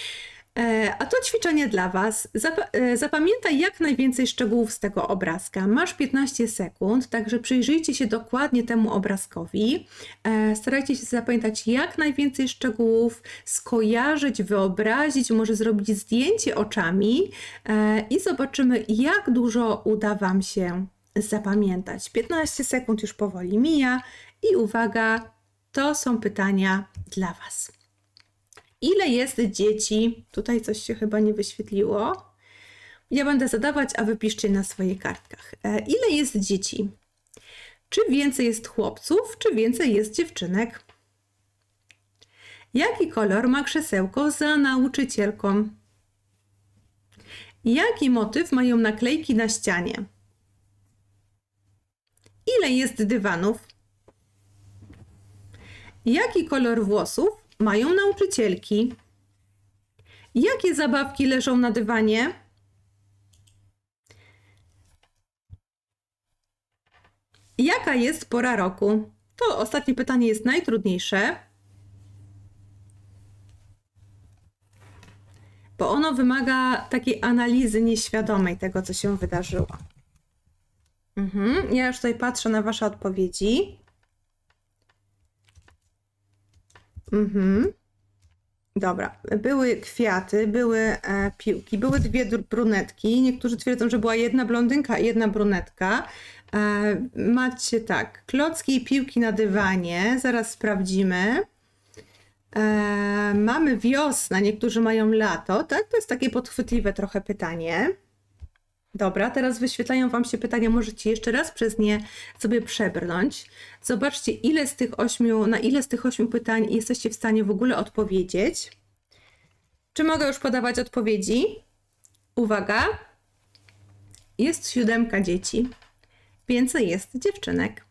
A to ćwiczenie dla Was. Zapamiętaj jak najwięcej szczegółów z tego obrazka. Masz 15 sekund, także przyjrzyjcie się dokładnie temu obrazkowi. Starajcie się zapamiętać jak najwięcej szczegółów, skojarzyć, wyobrazić, może zrobić zdjęcie oczami i zobaczymy, jak dużo uda Wam się zapamiętać. 15 sekund już powoli mija i uwaga, to są pytania dla Was. Ile jest dzieci? Tutaj coś się chyba nie wyświetliło. Ja będę zadawać, a wy piszcie na swoich kartkach. Ile jest dzieci? Czy więcej jest chłopców, czy więcej jest dziewczynek? Jaki kolor ma krzesełko za nauczycielką? Jaki motyw mają naklejki na ścianie? Ile jest dywanów? Jaki kolor włosów mają nauczycielki? Jakie zabawki leżą na dywanie? Jaka jest pora roku? To ostatnie pytanie jest najtrudniejsze, bo ono wymaga takiej analizy nieświadomej tego, co się wydarzyło. Ja już tutaj patrzę na Wasze odpowiedzi. Dobra, były kwiaty, były piłki, były dwie brunetki. Niektórzy twierdzą, że była jedna blondynka i jedna brunetka. Macie tak, klocki i piłki na dywanie, zaraz sprawdzimy. Mamy wiosna, niektórzy mają lato, tak? To jest takie podchwytliwe trochę pytanie. Dobra, teraz wyświetlają Wam się pytania, możecie jeszcze raz przez nie sobie przebrnąć. Zobaczcie, na ile z tych 8 pytań jesteście w stanie w ogóle odpowiedzieć. Czy mogę już podawać odpowiedzi? Uwaga, jest 7 dzieci, więcej jest dziewczynek.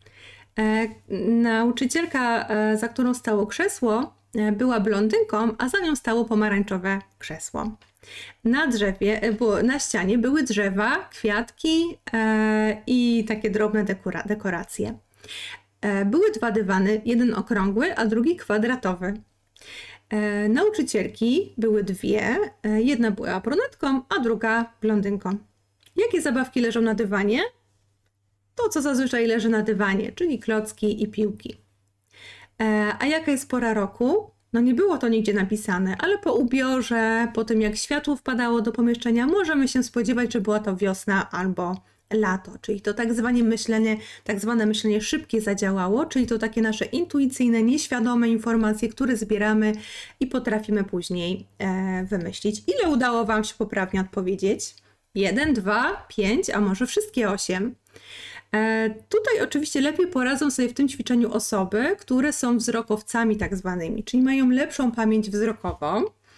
Nauczycielka, za którą stało krzesło, była blondynką, a za nią stało pomarańczowe krzesło. Na drzewie, na ścianie były drzewa, kwiatki i takie drobne dekoracje. Były 2 dywany, jeden okrągły, a drugi kwadratowy. Nauczycielki były 2, jedna była brunetką, a druga blondynką. Jakie zabawki leżą na dywanie? To, co zazwyczaj leży na dywanie, czyli klocki i piłki. A jaka jest pora roku? No nie było to nigdzie napisane, ale po ubiorze, po tym jak światło wpadało do pomieszczenia, możemy się spodziewać, że była to wiosna albo lato. Czyli to tak zwane myślenie szybkie zadziałało, czyli to takie nasze intuicyjne, nieświadome informacje, które zbieramy i potrafimy później wymyślić. Ile udało Wam się poprawnie odpowiedzieć? 1, 2, 5, a może wszystkie 8? Tutaj oczywiście lepiej poradzą sobie w tym ćwiczeniu osoby, które są wzrokowcami tak zwanymi, czyli mają lepszą pamięć wzrokową.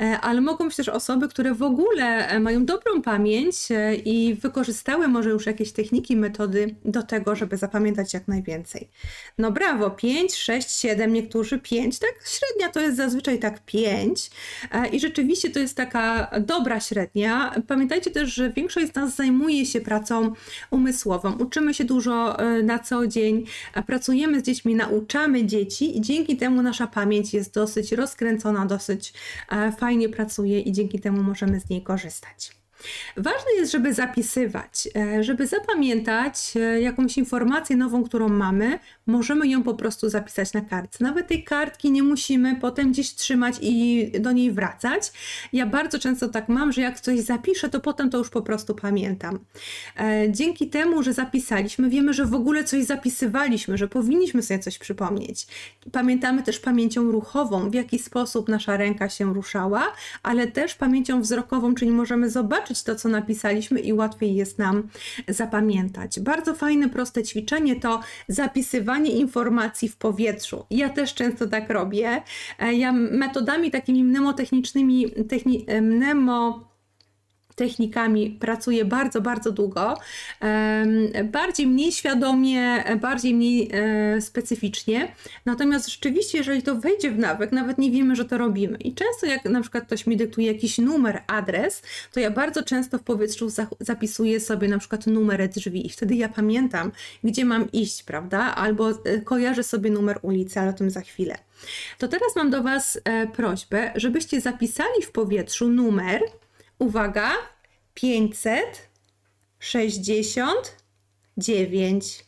ale mogą być też osoby, które w ogóle mają dobrą pamięć i wykorzystały może już jakieś techniki, metody do tego, żeby zapamiętać jak najwięcej. No brawo, 5, 6, 7, niektórzy 5, tak średnia to jest zazwyczaj tak 5 i rzeczywiście to jest taka dobra średnia. Pamiętajcie też, że większość z nas zajmuje się pracą umysłową, uczymy się dużo na co dzień, pracujemy z dziećmi, nauczamy dzieci i dzięki temu nasza pamięć jest dosyć rozkręcona, dosyć fajnie pracuje i dzięki temu możemy z niej korzystać. Ważne jest, żeby zapisywać, żeby zapamiętać jakąś informację nową, którą mamy, możemy ją po prostu zapisać na kartce. Nawet tej kartki nie musimy potem gdzieś trzymać i do niej wracać. Ja bardzo często tak mam, że jak coś zapiszę, to potem to już po prostu pamiętam. Dzięki temu, że zapisaliśmy, wiemy, że w ogóle coś zapisywaliśmy, że powinniśmy sobie coś przypomnieć. Pamiętamy też pamięcią ruchową, w jaki sposób nasza ręka się ruszała, ale też pamięcią wzrokową, czyli możemy zobaczyć to, co napisaliśmy i łatwiej jest nam zapamiętać. Bardzo fajne, proste ćwiczenie to zapisywanie informacji w powietrzu. Ja też często tak robię. Ja metodami takimi mnemotechnicznymi, technikami pracuję bardzo, bardzo długo, bardziej mniej świadomie, bardziej mniej specyficznie, natomiast rzeczywiście, jeżeli to wejdzie w nawyk, nawet nie wiemy, że to robimy i często jak na przykład ktoś mi dyktuje jakiś numer, adres, to ja bardzo często w powietrzu zapisuję sobie na przykład numer drzwi i wtedy ja pamiętam, gdzie mam iść, prawda, albo kojarzę sobie numer ulicy, ale o tym za chwilę. To teraz mam do Was prośbę, żebyście zapisali w powietrzu numer, uwaga, 569.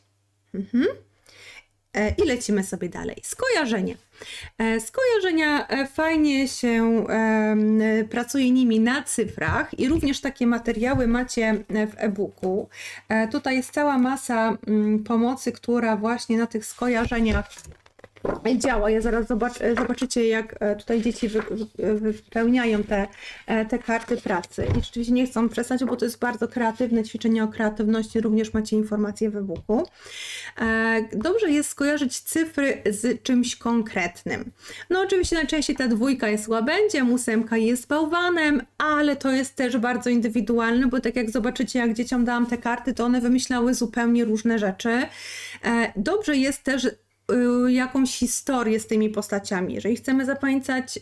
I lecimy sobie dalej. Skojarzenia. Skojarzenia fajnie się pracuje nimi na cyfrach i również takie materiały macie w e-booku. Tutaj jest cała masa pomocy, która właśnie na tych skojarzeniach działa. Ja zaraz zobaczycie, jak tutaj dzieci wypełniają te karty pracy. I rzeczywiście nie chcą przestać, bo to jest bardzo kreatywne ćwiczenie o kreatywności. Również macie informacje w e-booku. Dobrze jest skojarzyć cyfry z czymś konkretnym. No oczywiście najczęściej ta 2 jest łabędziem, 8 jest bałwanem, ale to jest też bardzo indywidualne, bo tak jak zobaczycie, jak dzieciom dałam te karty, to one wymyślały zupełnie różne rzeczy. Dobrze jest też jakąś historię z tymi postaciami. Jeżeli chcemy zapamiętać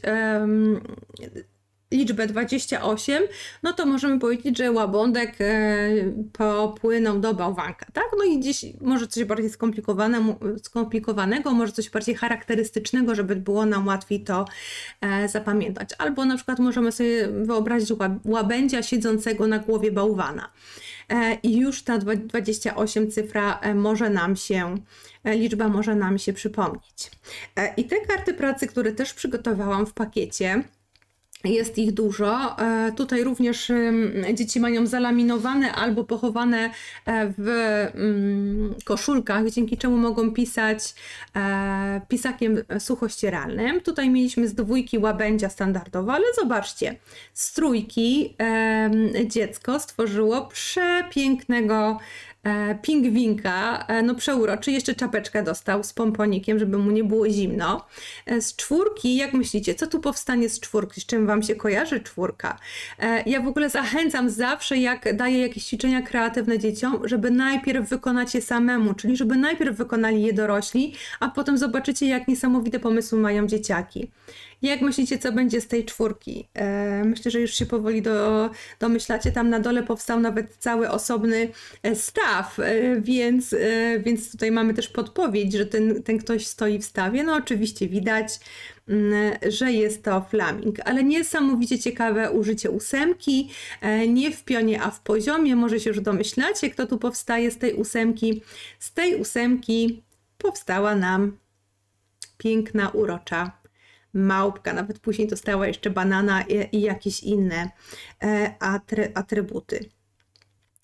liczbę 28, no to możemy powiedzieć, że łabądek popłynął do bałwanka, tak? No i gdzieś może coś bardziej skomplikowanego, może coś bardziej charakterystycznego, żeby było nam łatwiej to zapamiętać. Albo na przykład możemy sobie wyobrazić łabędzia siedzącego na głowie bałwana. I już ta 28 cyfra liczba może nam się przypomnieć. I te karty pracy, które też przygotowałam w pakiecie, jest ich dużo. Tutaj również dzieci mają zalaminowane albo pochowane w koszulkach, dzięki czemu mogą pisać pisakiem suchościeralnym. Tutaj mieliśmy z 2 łabędzia standardowo, ale zobaczcie, z 3 dziecko stworzyło przepięknego pingwinka, no przeuroczy, jeszcze czapeczkę dostał z pomponikiem, żeby mu nie było zimno. Z 4, jak myślicie, co tu powstanie z 4? Z czym Wam się kojarzy 4? Ja w ogóle zachęcam zawsze, jak daję jakieś ćwiczenia kreatywne dzieciom, żeby najpierw wykonać je samemu, czyli żeby najpierw wykonali je dorośli, a potem zobaczycie, jak niesamowite pomysły mają dzieciaki. Jak myślicie, co będzie z tej 4? Myślę, że już się powoli domyślacie. Tam na dole powstał nawet cały osobny staw, więc tutaj mamy też podpowiedź, że ten ktoś stoi w stawie. No oczywiście widać, że jest to flaming, ale niesamowicie ciekawe użycie 8, nie w pionie, a w poziomie. Może się już domyślacie, kto tu powstaje z tej 8. Z tej 8 powstała nam piękna, urocza małpka, nawet później dostała jeszcze banana i jakieś inne atrybuty.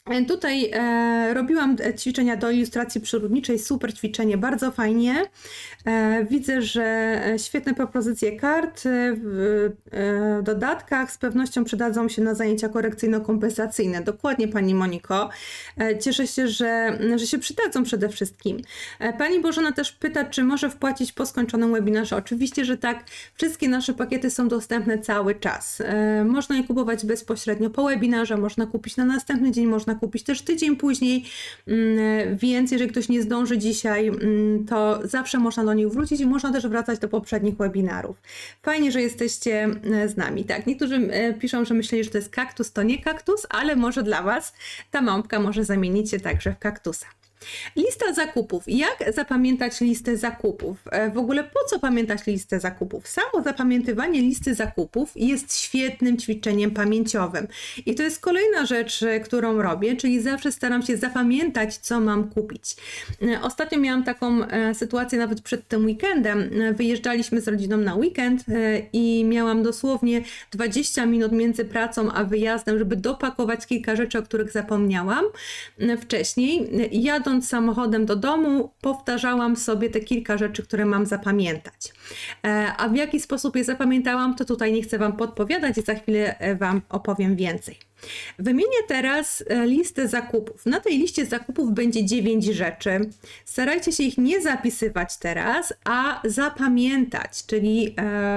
Tutaj robiłam ćwiczenia do ilustracji przyrodniczej, super ćwiczenie, bardzo fajnie. Widzę, że świetne propozycje kart w dodatkach z pewnością przydadzą się na zajęcia korekcyjno-kompensacyjne. Dokładnie, Pani Moniko. Cieszę się, że się przydadzą przede wszystkim. Pani Bożena też pyta, czy może wpłacić po skończonym webinarze. Oczywiście, że tak. Wszystkie nasze pakiety są dostępne cały czas. Można je kupować bezpośrednio po webinarze, można kupić na następny dzień, można kupić też tydzień później, więc jeżeli ktoś nie zdąży dzisiaj, to zawsze można do nich wrócić i można też wracać do poprzednich webinarów. Fajnie, że jesteście z nami. Tak, niektórzy piszą, że myśleli, że to jest kaktus, to nie kaktus, ale może dla Was ta małpka może zamienić się także w kaktusa. Lista zakupów. Jak zapamiętać listę zakupów? W ogóle po co pamiętać listę zakupów? Samo zapamiętywanie listy zakupów jest świetnym ćwiczeniem pamięciowym. I to jest kolejna rzecz, którą robię, czyli zawsze staram się zapamiętać, co mam kupić. Ostatnio miałam taką sytuację nawet przed tym weekendem. Wyjeżdżaliśmy z rodziną na weekend i miałam dosłownie 20 minut między pracą a wyjazdem, żeby dopakować kilka rzeczy, o których zapomniałam wcześniej. Jadąc samochodem do domu, powtarzałam sobie te kilka rzeczy, które mam zapamiętać. A w jaki sposób je zapamiętałam, to tutaj nie chcę Wam podpowiadać i za chwilę Wam opowiem więcej. Wymienię teraz listę zakupów. Na tej liście zakupów będzie 9 rzeczy. Starajcie się ich nie zapisywać teraz, a zapamiętać, czyli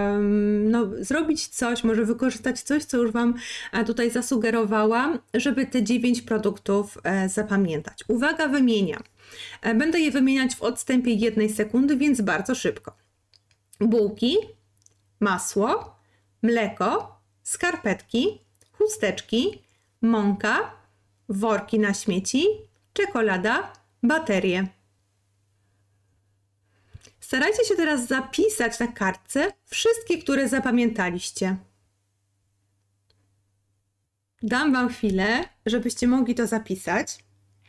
zrobić coś, może wykorzystać coś, co już Wam tutaj zasugerowałam, żeby te 9 produktów zapamiętać. Uwaga, wymieniam. Będę je wymieniać w odstępie 1 sekundy, więc bardzo szybko. Bułki, masło, mleko, skarpetki, chusteczki, mąka, worki na śmieci, czekolada, baterie. Starajcie się teraz zapisać na kartce wszystkie, które zapamiętaliście. Dam Wam chwilę, żebyście mogli to zapisać.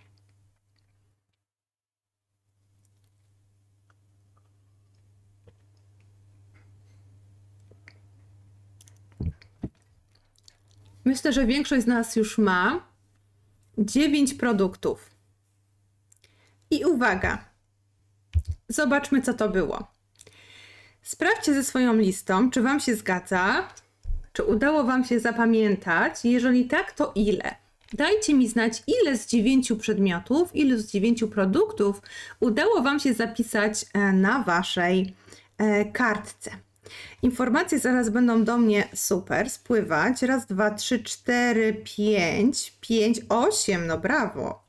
Myślę, że większość z nas już ma 9 produktów. I uwaga, zobaczmy, co to było. Sprawdźcie ze swoją listą, czy Wam się zgadza, czy udało Wam się zapamiętać. Jeżeli tak, to ile? Dajcie mi znać, ile z 9 przedmiotów, ile z 9 produktów udało Wam się zapisać na Waszej kartce. Informacje zaraz będą do mnie super spływać. Raz, dwa, trzy, cztery, pięć, 8. No brawo.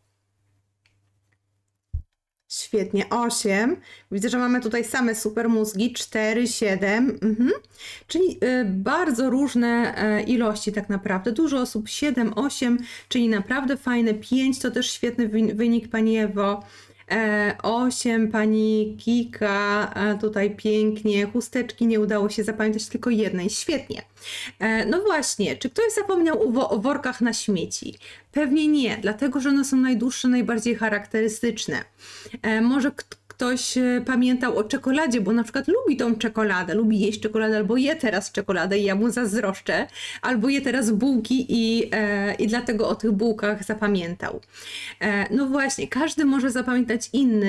Świetnie, 8. Widzę, że mamy tutaj same super mózgi. 4, 7. Czyli bardzo różne ilości tak naprawdę. Dużo osób 7, 8, czyli naprawdę fajne. 5 to też świetny wynik, Pani Ewo. 8, Pani Kika, tutaj pięknie, chusteczki nie udało się zapamiętać, tylko jednej, świetnie. No właśnie, czy ktoś zapomniał o workach na śmieci? Pewnie nie, dlatego że one są najdłuższe, najbardziej charakterystyczne. Może ktoś pamiętał o czekoladzie, bo na przykład lubi tą czekoladę, lubi jeść czekoladę, albo je teraz czekoladę i ja mu zazdroszczę, albo je teraz bułki i dlatego o tych bułkach zapamiętał. No właśnie, każdy może zapamiętać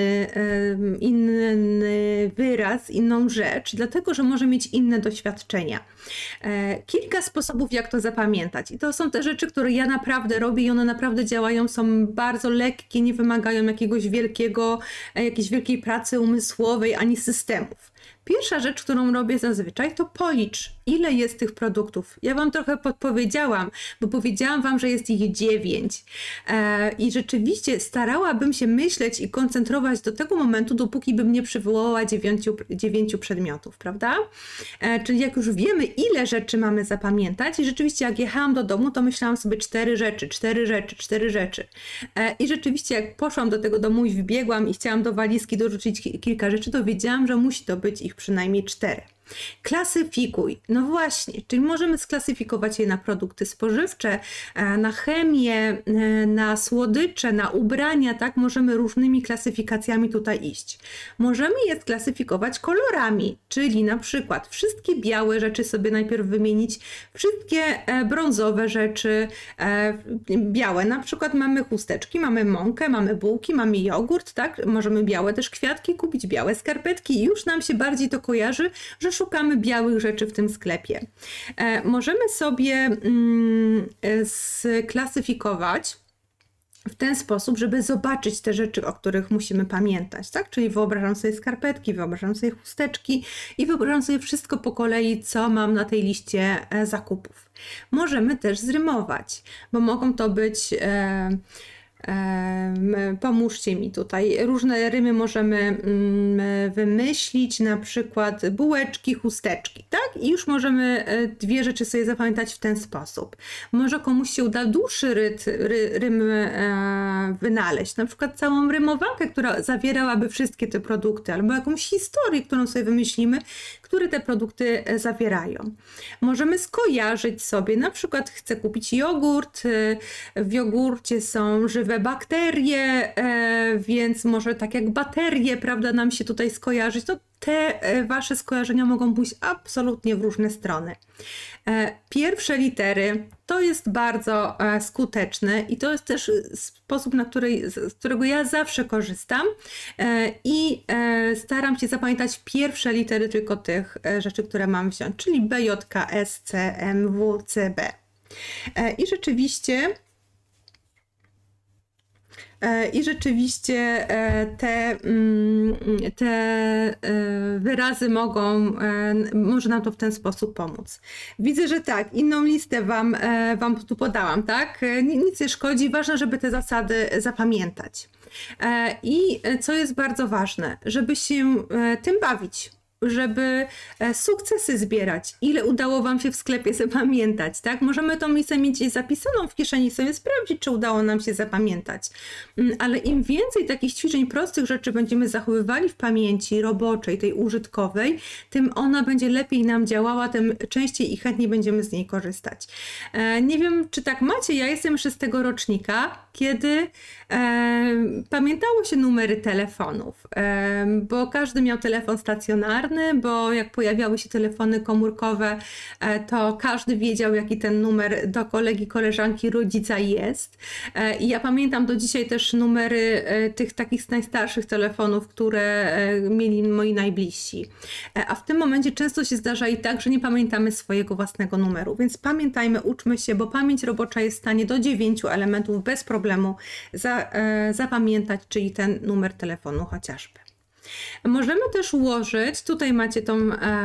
inny wyraz, inną rzecz, dlatego że może mieć inne doświadczenia. Kilka sposobów, jak to zapamiętać. I to są te rzeczy, które ja naprawdę robię i one naprawdę działają, są bardzo lekkie, nie wymagają jakiejś wielkiej pracy umysłowej ani systemów. Pierwsza rzecz, którą robię zazwyczaj, to policz, ile jest tych produktów. Ja Wam trochę podpowiedziałam, bo powiedziałam Wam, że jest ich 9. I rzeczywiście starałabym się myśleć i koncentrować do tego momentu, dopóki bym nie przywołała 9 przedmiotów, prawda? Czyli jak już wiemy, ile rzeczy mamy zapamiętać, i rzeczywiście jak jechałam do domu, to myślałam sobie 4 rzeczy. I rzeczywiście jak poszłam do tego domu i wbiegłam i chciałam do walizki dorzucić kilka rzeczy, to wiedziałam, że musi to być ich przynajmniej 4. Klasyfikuj. No właśnie, czyli możemy sklasyfikować je na produkty spożywcze, na chemię, na słodycze, na ubrania, tak? Możemy różnymi klasyfikacjami tutaj iść. Możemy je sklasyfikować kolorami, czyli na przykład wszystkie białe rzeczy sobie najpierw wymienić, wszystkie brązowe rzeczy, białe, na przykład mamy chusteczki, mamy mąkę, mamy bułki, mamy jogurt, tak? Możemy białe też kwiatki kupić, białe skarpetki i już nam się bardziej to kojarzy, że szukamy białych rzeczy w tym sklepie. Możemy sobie sklasyfikować w ten sposób, żeby zobaczyć te rzeczy, o których musimy pamiętać, tak? Czyli wyobrażam sobie skarpetki, wyobrażam sobie chusteczki i wyobrażam sobie wszystko po kolei, co mam na tej liście zakupów. Możemy też zrymować, bo mogą to być pomóżcie mi tutaj. Różne rymy możemy wymyślić, na przykład bułeczki, chusteczki, tak? I już możemy dwie rzeczy sobie zapamiętać w ten sposób. Może komuś się uda dłuższy rym wynaleźć, na przykład całą rymowankę, która zawierałaby wszystkie te produkty, albo jakąś historię, którą sobie wymyślimy, które te produkty zawierają. Możemy skojarzyć sobie, na przykład chcę kupić jogurt, w jogurcie są żywe bakterie, więc może tak jak baterie, prawda, nam się tutaj skojarzyć, to te wasze skojarzenia mogą pójść absolutnie w różne strony. Pierwsze litery to jest bardzo skuteczne i to jest też sposób, z którego ja zawsze korzystam i staram się zapamiętać pierwsze litery tylko tych rzeczy, które mam wziąć, czyli B, J, K, S, C, M, W, C, B. I rzeczywiście te wyrazy może nam to w ten sposób pomóc. Widzę, że tak, inną listę wam tu podałam, tak? Nic nie szkodzi, ważne, żeby te zasady zapamiętać. I co jest bardzo ważne, żeby się tym bawić, żeby sukcesy zbierać, ile udało wam się w sklepie zapamiętać, tak? Możemy tą listę mieć zapisaną w kieszeni, sobie sprawdzić, czy udało nam się zapamiętać. Ale im więcej takich ćwiczeń, prostych rzeczy będziemy zachowywali w pamięci roboczej, tej użytkowej, tym ona będzie lepiej nam działała, tym częściej i chętniej będziemy z niej korzystać. Nie wiem, czy tak macie, ja jestem jeszcze z tego rocznika, kiedy pamiętało się numery telefonów, bo każdy miał telefon stacjonarny, bo jak pojawiały się telefony komórkowe, to każdy wiedział, jaki ten numer do kolegi, koleżanki, rodzica jest. I ja pamiętam do dzisiaj też numery tych takich najstarszych telefonów, które mieli moi najbliżsi. A w tym momencie często się zdarza i tak, że nie pamiętamy swojego własnego numeru, więc pamiętajmy, uczmy się, bo pamięć robocza jest w stanie do 9 elementów bez problemu zapamiętać, czyli ten numer telefonu chociażby. Możemy też ułożyć, tutaj macie tą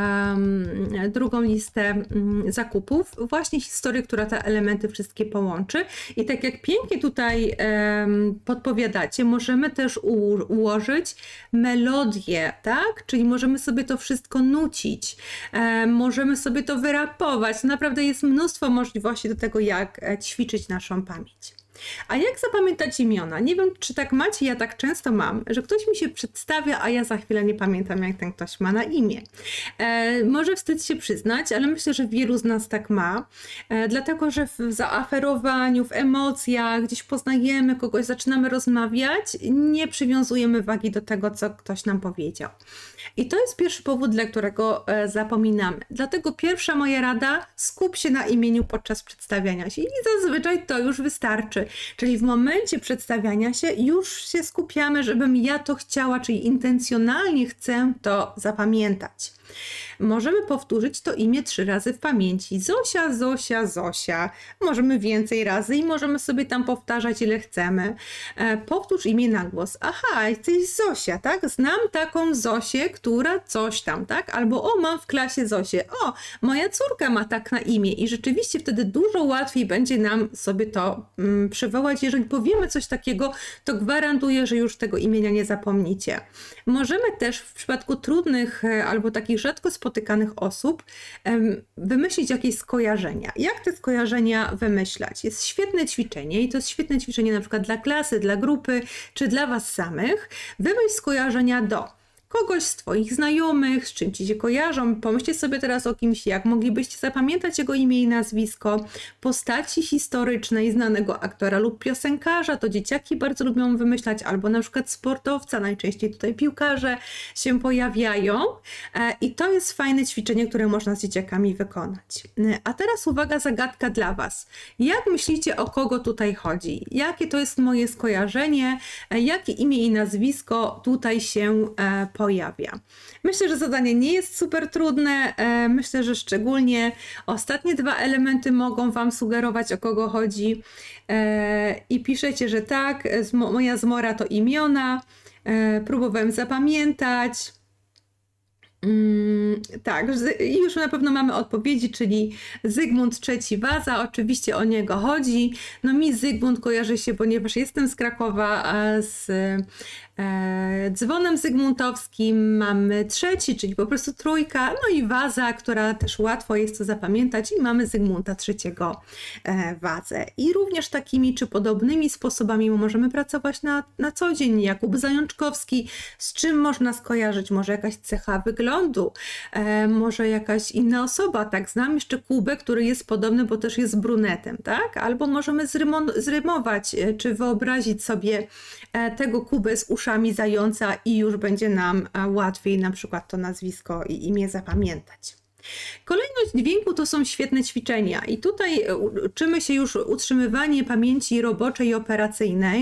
drugą listę zakupów, właśnie historię, która te elementy wszystkie połączy. I tak jak pięknie tutaj podpowiadacie, możemy też ułożyć melodię, tak? Czyli możemy sobie to wszystko nucić, możemy sobie to wyrapować. Naprawdę jest mnóstwo możliwości do tego, jak ćwiczyć naszą pamięć. A jak zapamiętać imiona? Nie wiem, czy tak macie, ja tak często mam, że ktoś mi się przedstawia, a ja za chwilę nie pamiętam, jak ten ktoś ma na imię. Może wstyd się przyznać, ale myślę, że wielu z nas tak ma, dlatego że w zaaferowaniu, w emocjach, gdzieś poznajemy kogoś, zaczynamy rozmawiać, nie przywiązujemy wagi do tego, co ktoś nam powiedział. I to jest pierwszy powód, dla którego zapominamy. Dlatego pierwsza moja rada, skup się na imieniu podczas przedstawiania się i zazwyczaj to już wystarczy. Czyli w momencie przedstawiania się już się skupiamy, żebym ja to chciała, czyli intencjonalnie chcę to zapamiętać. Możemy powtórzyć to imię 3 razy w pamięci. Zosia, Zosia, Zosia. Możemy więcej razy i możemy sobie tam powtarzać, ile chcemy. Powtórz imię na głos. Aha, jesteś Zosia, tak? Znam taką Zosię, która coś tam, tak? Albo o, mam w klasie Zosię. O, moja córka ma tak na imię. I rzeczywiście wtedy dużo łatwiej będzie nam sobie to przywołać. Jeżeli powiemy coś takiego, to gwarantuję, że już tego imienia nie zapomnicie. Możemy też w przypadku trudnych albo takich rzadko spotykanych osób wymyślić jakieś skojarzenia. Jak te skojarzenia wymyślać? Jest świetne ćwiczenie i to jest świetne ćwiczenie na przykład dla klasy, dla grupy czy dla was samych. Wymyśl skojarzenia do kogoś z Twoich znajomych, z czym Ci się kojarzą. Pomyślcie sobie teraz o kimś, jak moglibyście zapamiętać jego imię i nazwisko, postaci historycznej znanego aktora lub piosenkarza, to dzieciaki bardzo lubią wymyślać, albo na przykład sportowca, najczęściej tutaj piłkarze się pojawiają i to jest fajne ćwiczenie, które można z dzieciakami wykonać. A teraz uwaga, zagadka dla Was. Jak myślicie, o kogo tutaj chodzi? Jakie to jest moje skojarzenie? Jakie imię i nazwisko tutaj się pojawia? Myślę, że zadanie nie jest super trudne. Myślę, że szczególnie ostatnie dwa elementy mogą Wam sugerować, o kogo chodzi. I piszecie, że tak, moja zmora to imiona. Próbowałem zapamiętać. Tak, i już na pewno mamy odpowiedzi, czyli Zygmunt III Waza, oczywiście o niego chodzi. No mi Zygmunt kojarzy się, ponieważ jestem z Krakowa, z dzwonem zygmuntowskim mamy trzeci, czyli po prostu trójka, no i Waza, która też łatwo jest to zapamiętać i mamy Zygmunta III Wazę. I również takimi czy podobnymi sposobami możemy pracować na co dzień. Jakub Zajączkowski, z czym można skojarzyć? Może jakaś cecha wyglądu, może jakaś inna osoba, tak, znam jeszcze Kubę, który jest podobny, bo też jest brunetem, tak? Albo możemy zrymować, czy wyobrazić sobie tego Kubę z uszami zająca i już będzie nam łatwiej na przykład to nazwisko i imię zapamiętać. Kolejność dźwięku to są świetne ćwiczenia i tutaj uczymy się już utrzymywanie pamięci roboczej i operacyjnej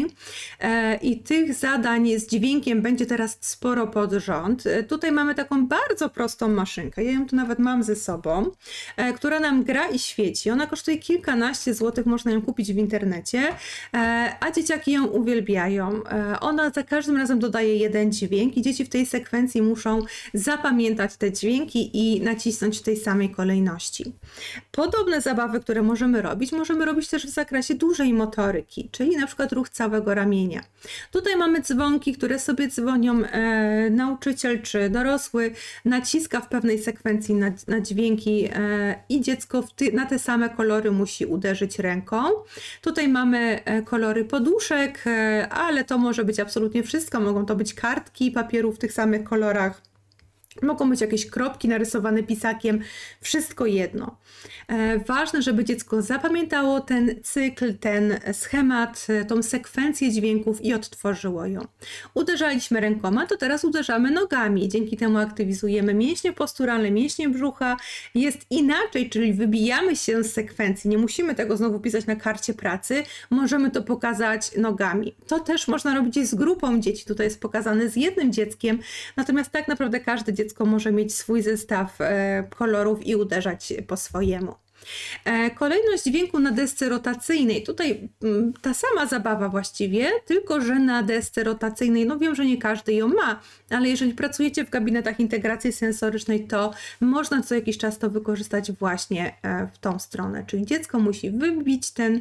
i tych zadań z dźwiękiem będzie teraz sporo pod rząd. Tutaj mamy taką bardzo prostą maszynkę, ja ją tu nawet mam ze sobą, która nam gra i świeci. Ona kosztuje kilkanaście złotych, można ją kupić w internecie, a dzieciaki ją uwielbiają. Ona za każdym razem dodaje jeden dźwięk i dzieci w tej sekwencji muszą zapamiętać te dźwięki i nacisnąć w tej samej kolejności. Podobne zabawy, które możemy robić też w zakresie dużej motoryki, czyli na przykład ruch całego ramienia. Tutaj mamy dzwonki, które sobie dzwonią, nauczyciel czy dorosły naciska w pewnej sekwencji na dźwięki i dziecko na te same kolory musi uderzyć ręką. Tutaj mamy kolory poduszek, ale to może być absolutnie wszystko. Mogą to być kartki papieru w tych samych kolorach. Mogą być jakieś kropki narysowane pisakiem, wszystko jedno. Ważne, żeby dziecko zapamiętało ten cykl, ten schemat, tą sekwencję dźwięków i odtworzyło ją. Uderzaliśmy rękoma, to teraz uderzamy nogami. Dzięki temu aktywizujemy mięśnie posturalne, mięśnie brzucha. Jest inaczej, czyli wybijamy się z sekwencji. Nie musimy tego znowu pisać na karcie pracy. Możemy to pokazać nogami. To też można robić z grupą dzieci. Tutaj jest pokazane z jednym dzieckiem. Natomiast tak naprawdę każde dziecko może mieć swój zestaw kolorów i uderzać po swojemu. Kolejność dźwięku na desce rotacyjnej. Tutaj ta sama zabawa właściwie, tylko że na desce rotacyjnej, no wiem, że nie każdy ją ma, ale jeżeli pracujecie w gabinetach integracji sensorycznej, to można co jakiś czas to wykorzystać właśnie w tą stronę. Czyli dziecko musi wybić ten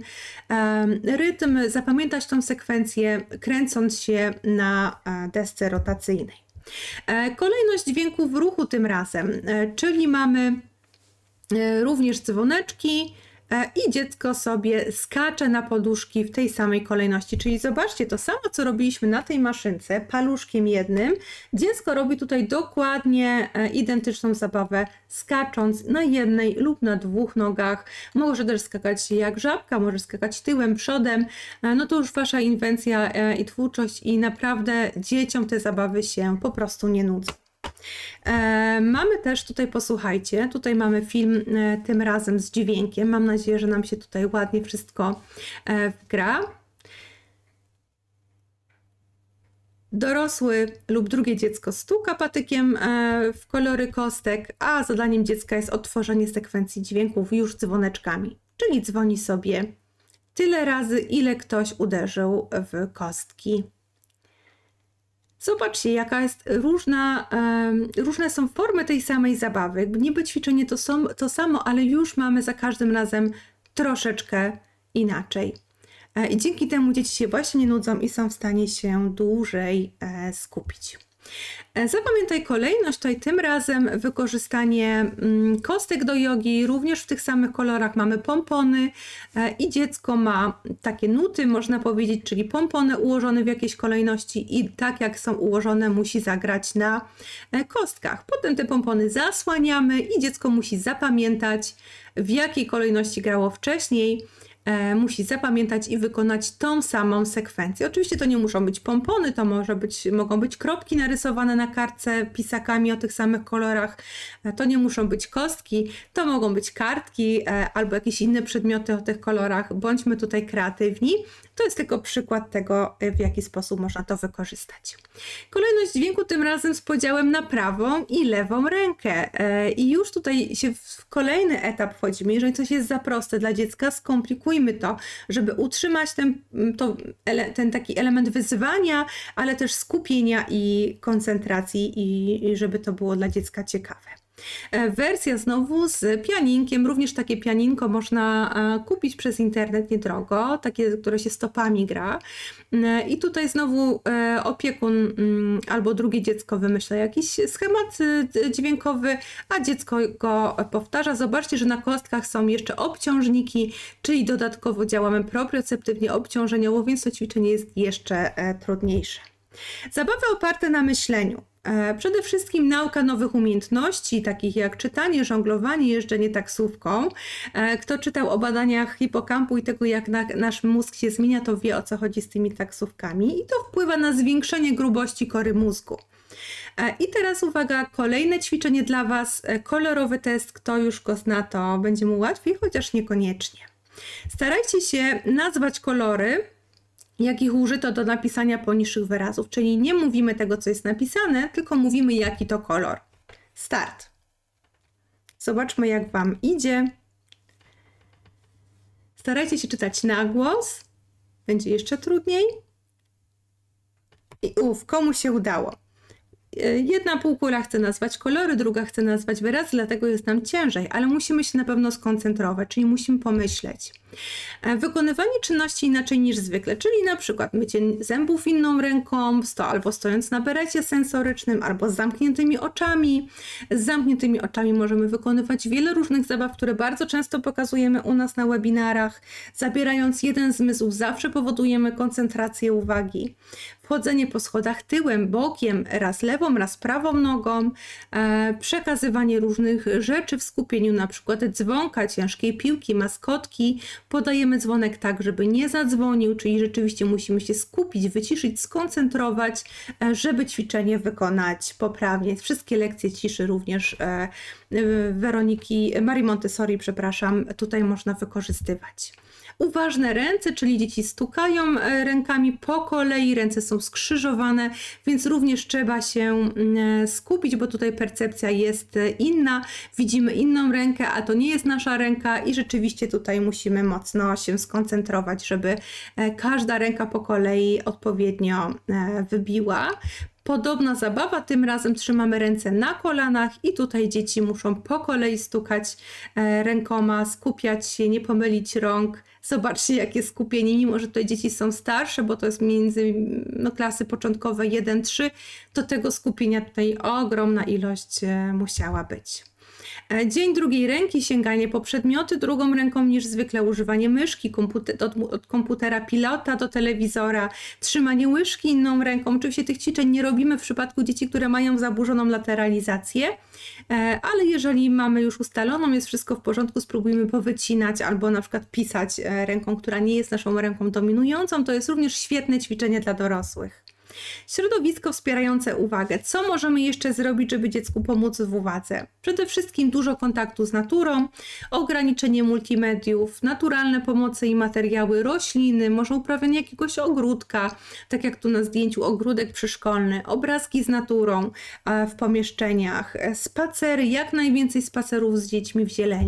rytm, zapamiętać tą sekwencję, kręcąc się na desce rotacyjnej. Kolejność dźwięków w ruchu tym razem, czyli mamy również dzwoneczki i dziecko sobie skacze na poduszki w tej samej kolejności. Czyli zobaczcie, to samo co robiliśmy na tej maszynce paluszkiem jednym, dziecko robi tutaj dokładnie identyczną zabawę, skacząc na jednej lub na dwóch nogach. Może też skakać jak żabka, może skakać tyłem, przodem. No to już wasza inwencja i twórczość i naprawdę dzieciom te zabawy się po prostu nie nudzą. Mamy też tutaj, posłuchajcie, tutaj mamy film tym razem z dźwiękiem. Mam nadzieję, że nam się tutaj ładnie wszystko wgra. Dorosły lub drugie dziecko stuka patykiem w kolory kostek, a zadaniem dziecka jest odtworzenie sekwencji dźwięków już dzwoneczkami. Czyli dzwoni sobie tyle razy, ile ktoś uderzył w kostki. Zobaczcie, jaka jest różne są formy tej samej zabawy. Niby ćwiczenie to samo, ale już mamy za każdym razem troszeczkę inaczej. I dzięki temu dzieci się właśnie nie nudzą i są w stanie się dłużej skupić. Zapamiętaj kolejność, tutaj tym razem wykorzystanie kostek do jogi, również w tych samych kolorach mamy pompony i dziecko ma takie nuty, można powiedzieć, czyli pompony ułożone w jakiejś kolejności i tak jak są ułożone musi zagrać na kostkach. Potem te pompony zasłaniamy i dziecko musi zapamiętać, w jakiej kolejności grało wcześniej. Musi zapamiętać i wykonać tą samą sekwencję. Oczywiście to nie muszą być pompony, to mogą być kropki narysowane na kartce pisakami o tych samych kolorach, to nie muszą być kostki, to mogą być kartki albo jakieś inne przedmioty o tych kolorach. Bądźmy tutaj kreatywni. To jest tylko przykład tego, w jaki sposób można to wykorzystać. Kolejność dźwięku tym razem z podziałem na prawą i lewą rękę. I już tutaj się w kolejny etap wchodzimy. Jeżeli coś jest za proste dla dziecka, skomplikujmy to, żeby utrzymać ten taki element wyzwania, ale też skupienia i koncentracji i żeby to było dla dziecka ciekawe. Wersja znowu z pianinkiem, również takie pianinko można kupić przez internet niedrogo, takie, które się stopami gra i tutaj znowu opiekun albo drugie dziecko wymyśla jakiś schemat dźwiękowy, a dziecko go powtarza. Zobaczcie, że na kostkach są jeszcze obciążniki, czyli dodatkowo działamy proprioceptywnie, obciążeniowo, więc to ćwiczenie jest jeszcze trudniejsze. Zabawy oparte na myśleniu. Przede wszystkim nauka nowych umiejętności, takich jak czytanie, żonglowanie, jeżdżenie taksówką. Kto czytał o badaniach hipokampu i tego, jak nasz mózg się zmienia, to wie, o co chodzi z tymi taksówkami i to wpływa na zwiększenie grubości kory mózgu. I teraz uwaga, kolejne ćwiczenie dla Was, kolorowy test. Kto już go zna, to będzie mu łatwiej, chociaż niekoniecznie. Starajcie się nazwać kolory, jakich użyto do napisania poniższych wyrazów, czyli nie mówimy tego, co jest napisane, tylko mówimy, jaki to kolor. Start. Zobaczmy, jak Wam idzie. Starajcie się czytać na głos. Będzie jeszcze trudniej. I komu się udało. Jedna półkula chce nazwać kolory, druga chce nazwać wyrazy, dlatego jest nam ciężej, ale musimy się na pewno skoncentrować, czyli musimy pomyśleć. Wykonywanie czynności inaczej niż zwykle, czyli na przykład mycie zębów inną ręką, albo stojąc na berecie sensorycznym, albo z zamkniętymi oczami. Z zamkniętymi oczami możemy wykonywać wiele różnych zabaw, które bardzo często pokazujemy u nas na webinarach. Zabierając jeden zmysł, zawsze powodujemy koncentrację uwagi. Wchodzenie po schodach tyłem, bokiem, raz lewą, raz prawą nogą, przekazywanie różnych rzeczy w skupieniu, na przykład dzwonka, ciężkiej piłki, maskotki. Podajemy dzwonek tak, żeby nie zadzwonił, czyli rzeczywiście musimy się skupić, wyciszyć, skoncentrować, żeby ćwiczenie wykonać poprawnie. Wszystkie lekcje ciszy również Marii Montessori, przepraszam, tutaj można wykorzystywać. Uważne ręce, czyli dzieci stukają rękami po kolei, ręce są skrzyżowane, więc również trzeba się skupić, bo tutaj percepcja jest inna, widzimy inną rękę, a to nie jest nasza ręka i rzeczywiście tutaj musimy mocno się skoncentrować, żeby każda ręka po kolei odpowiednio wybiła. Podobna zabawa, tym razem trzymamy ręce na kolanach i tutaj dzieci muszą po kolei stukać rękoma, skupiać się, nie pomylić rąk. Zobaczcie, jakie skupienie, mimo że tutaj dzieci są starsze, bo to jest między klasy początkowe 1-3, to tego skupienia tutaj ogromna ilość musiała być. Dzień drugiej ręki, sięganie po przedmioty drugą ręką niż zwykle, używanie myszki, od komputera pilota do telewizora, trzymanie łyżki inną ręką. Oczywiście tych ćwiczeń nie robimy w przypadku dzieci, które mają zaburzoną lateralizację, ale jeżeli mamy już ustaloną, jest wszystko w porządku, spróbujmy powycinać albo na przykład pisać ręką, która nie jest naszą ręką dominującą. To jest również świetne ćwiczenie dla dorosłych. Środowisko wspierające uwagę. Co możemy jeszcze zrobić, żeby dziecku pomóc w uwadze? Przede wszystkim dużo kontaktu z naturą, ograniczenie multimediów, naturalne pomoce i materiały, rośliny, może uprawianie jakiegoś ogródka, tak jak tu na zdjęciu ogródek przyszkolny, obrazki z naturą w pomieszczeniach, spacery, jak najwięcej spacerów z dziećmi w zieleni.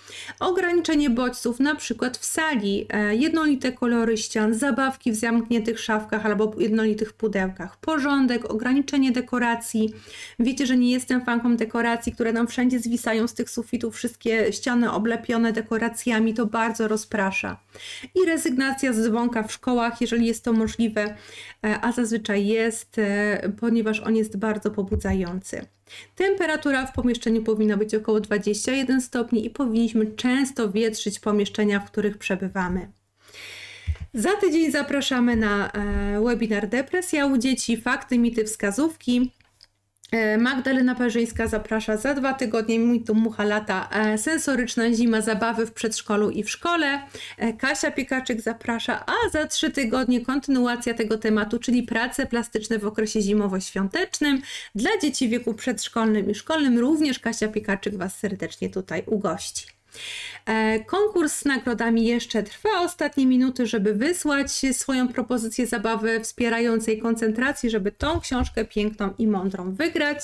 Ograniczenie bodźców, na przykład w sali, jednolite kolory ścian, zabawki w zamkniętych szafkach albo jednolitych pudełkach, porządek, ograniczenie dekoracji. Wiecie, że nie jestem fanką dekoracji, które nam wszędzie zwisają z tych sufitów, wszystkie ściany oblepione dekoracjami, to bardzo rozprasza. I rezygnacja z dzwonka w szkołach, jeżeli jest to możliwe, a zazwyczaj jest, ponieważ on jest bardzo pobudzający. Temperatura w pomieszczeniu powinna być około 21 stopni i powinniśmy często wietrzyć pomieszczenia, w których przebywamy. Za tydzień zapraszamy na webinar Depresja u dzieci, fakty, mity, wskazówki. Magdalena Parzyńska zaprasza za 2 tygodnie, Mitu Mucha Lata, sensoryczna zima, zabawy w przedszkolu i w szkole. Kasia Piekaczyk zaprasza, a za 3 tygodnie kontynuacja tego tematu, czyli prace plastyczne w okresie zimowo-świątecznym dla dzieci w wieku przedszkolnym i szkolnym. Również Kasia Piekaczyk Was serdecznie tutaj ugości. Konkurs z nagrodami jeszcze trwa. Ostatnie minuty, żeby wysłać swoją propozycję zabawy wspierającej koncentracji, żeby tą książkę piękną i mądrą wygrać.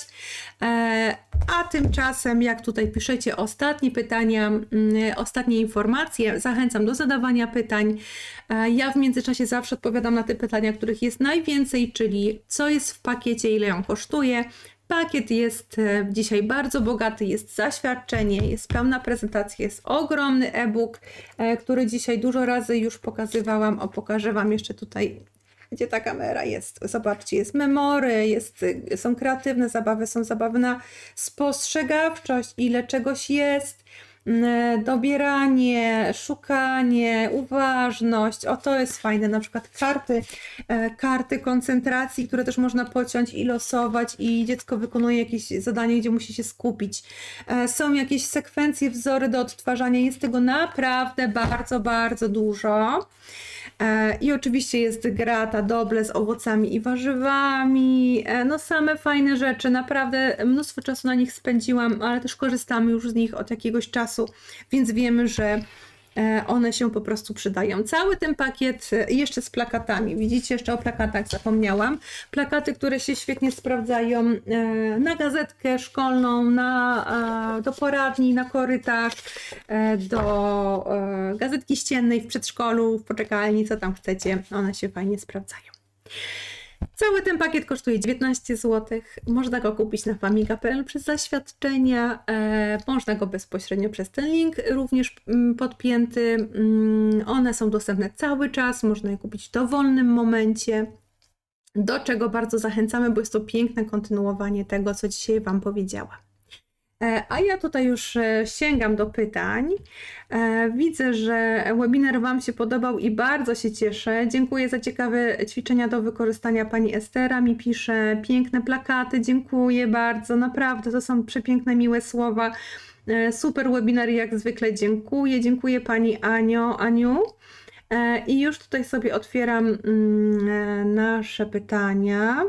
A tymczasem, jak tutaj piszecie ostatnie pytania, ostatnie informacje, zachęcam do zadawania pytań. Ja w międzyczasie zawsze odpowiadam na te pytania, których jest najwięcej, czyli co jest w pakiecie, ile ją kosztuje. Pakiet jest dzisiaj bardzo bogaty, jest zaświadczenie, jest pełna prezentacja, jest ogromny e-book, który dzisiaj dużo razy już pokazywałam. O, pokażę Wam jeszcze tutaj, gdzie ta kamera jest. Zobaczcie, jest memory, są kreatywne zabawy, są zabawy na spostrzegawczość, ile czegoś jest, dobieranie, szukanie, uważność. O, to jest fajne, na przykład karty koncentracji, które też można pociąć i losować i dziecko wykonuje jakieś zadanie, gdzie musi się skupić. Są jakieś sekwencje, wzory do odtwarzania, jest tego naprawdę bardzo, bardzo dużo. I oczywiście jest gra ta doble z owocami i warzywami, no same fajne rzeczy, naprawdę mnóstwo czasu na nich spędziłam, ale też korzystamy już z nich od jakiegoś czasu, więc wiemy, że one się po prostu przydają. Cały ten pakiet jeszcze z plakatami, widzicie, jeszcze o plakatach zapomniałam. Plakaty, które się świetnie sprawdzają na gazetkę szkolną, do poradni, na korytarz, do gazetki ściennej w przedszkolu, w poczekalni, co tam chcecie, one się fajnie sprawdzają. Cały ten pakiet kosztuje 19 zł. Można go kupić na famiga.pl przez zaświadczenia. Można go bezpośrednio przez ten link również podpięty. One są dostępne cały czas. Można je kupić w dowolnym momencie. Do czego bardzo zachęcamy, bo jest to piękne kontynuowanie tego, co dzisiaj Wam powiedziałam. A ja tutaj już sięgam do pytań. Widzę, że webinar Wam się podobał i bardzo się cieszę. Dziękuję za ciekawe ćwiczenia do wykorzystania. Pani Estera mi pisze, piękne plakaty, dziękuję bardzo, naprawdę to są przepiękne, miłe słowa. Super webinar jak zwykle, dziękuję. Dziękuję Pani Aniu. I już tutaj sobie otwieram nasze pytania.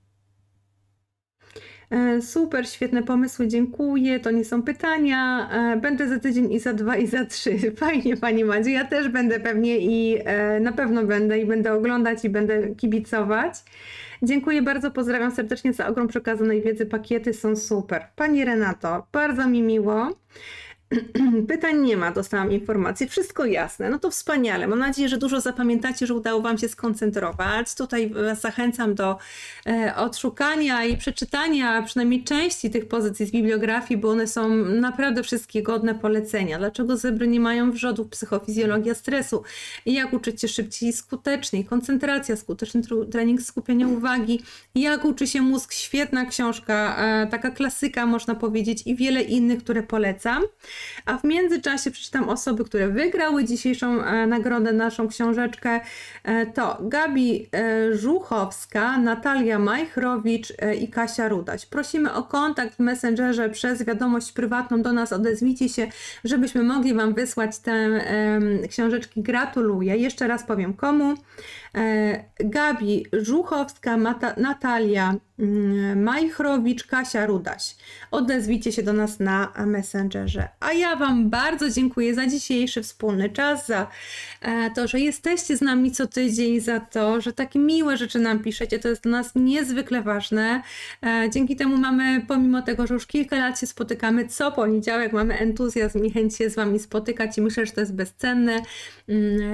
Super, świetne pomysły, dziękuję. To nie są pytania. Będę za tydzień i za 2 i za 3. Fajnie, Pani Madziu. Ja też będę pewnie i na pewno będę i będę oglądać i będę kibicować. Dziękuję bardzo, pozdrawiam serdecznie za ogrom przekazanej wiedzy. Pakiety są super. Pani Renato, bardzo mi miło. Pytań nie ma, dostałam informację, wszystko jasne, no to wspaniale, mam nadzieję, że dużo zapamiętacie, że udało Wam się skoncentrować. Tutaj Was zachęcam do odszukania i przeczytania przynajmniej części tych pozycji z bibliografii, bo one są naprawdę wszystkie godne polecenia. Dlaczego zebry nie mają wrzodów, psychofizjologia stresu, jak uczyć się szybciej i skuteczniej, koncentracja, skuteczny trening skupienia uwagi, jak uczy się mózg, świetna książka, taka klasyka można powiedzieć i wiele innych, które polecam. A w międzyczasie przeczytam osoby, które wygrały dzisiejszą nagrodę, naszą książeczkę. To Gabi Żuchowska, Natalia Majchrowicz i Kasia Rudaś. Prosimy o kontakt w Messengerze przez wiadomość prywatną do nas, odezwijcie się, żebyśmy mogli Wam wysłać te książeczki. Gratuluję. Jeszcze raz powiem komu. Gabi Żuchowska, Natalia Majchrowicz, Kasia Rudaś. Odezwijcie się do nas na Messengerze. A ja Wam bardzo dziękuję za dzisiejszy wspólny czas, za to, że jesteście z nami co tydzień, za to, że takie miłe rzeczy nam piszecie. To jest dla nas niezwykle ważne. Dzięki temu mamy, pomimo tego, że już kilka lat się spotykamy, co poniedziałek mamy entuzjazm i chęć się z Wami spotykać i myślę, że to jest bezcenne.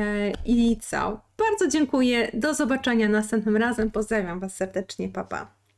I co? Bardzo dziękuję. Do zobaczenia następnym razem. Pozdrawiam Was serdecznie. Pa, pa.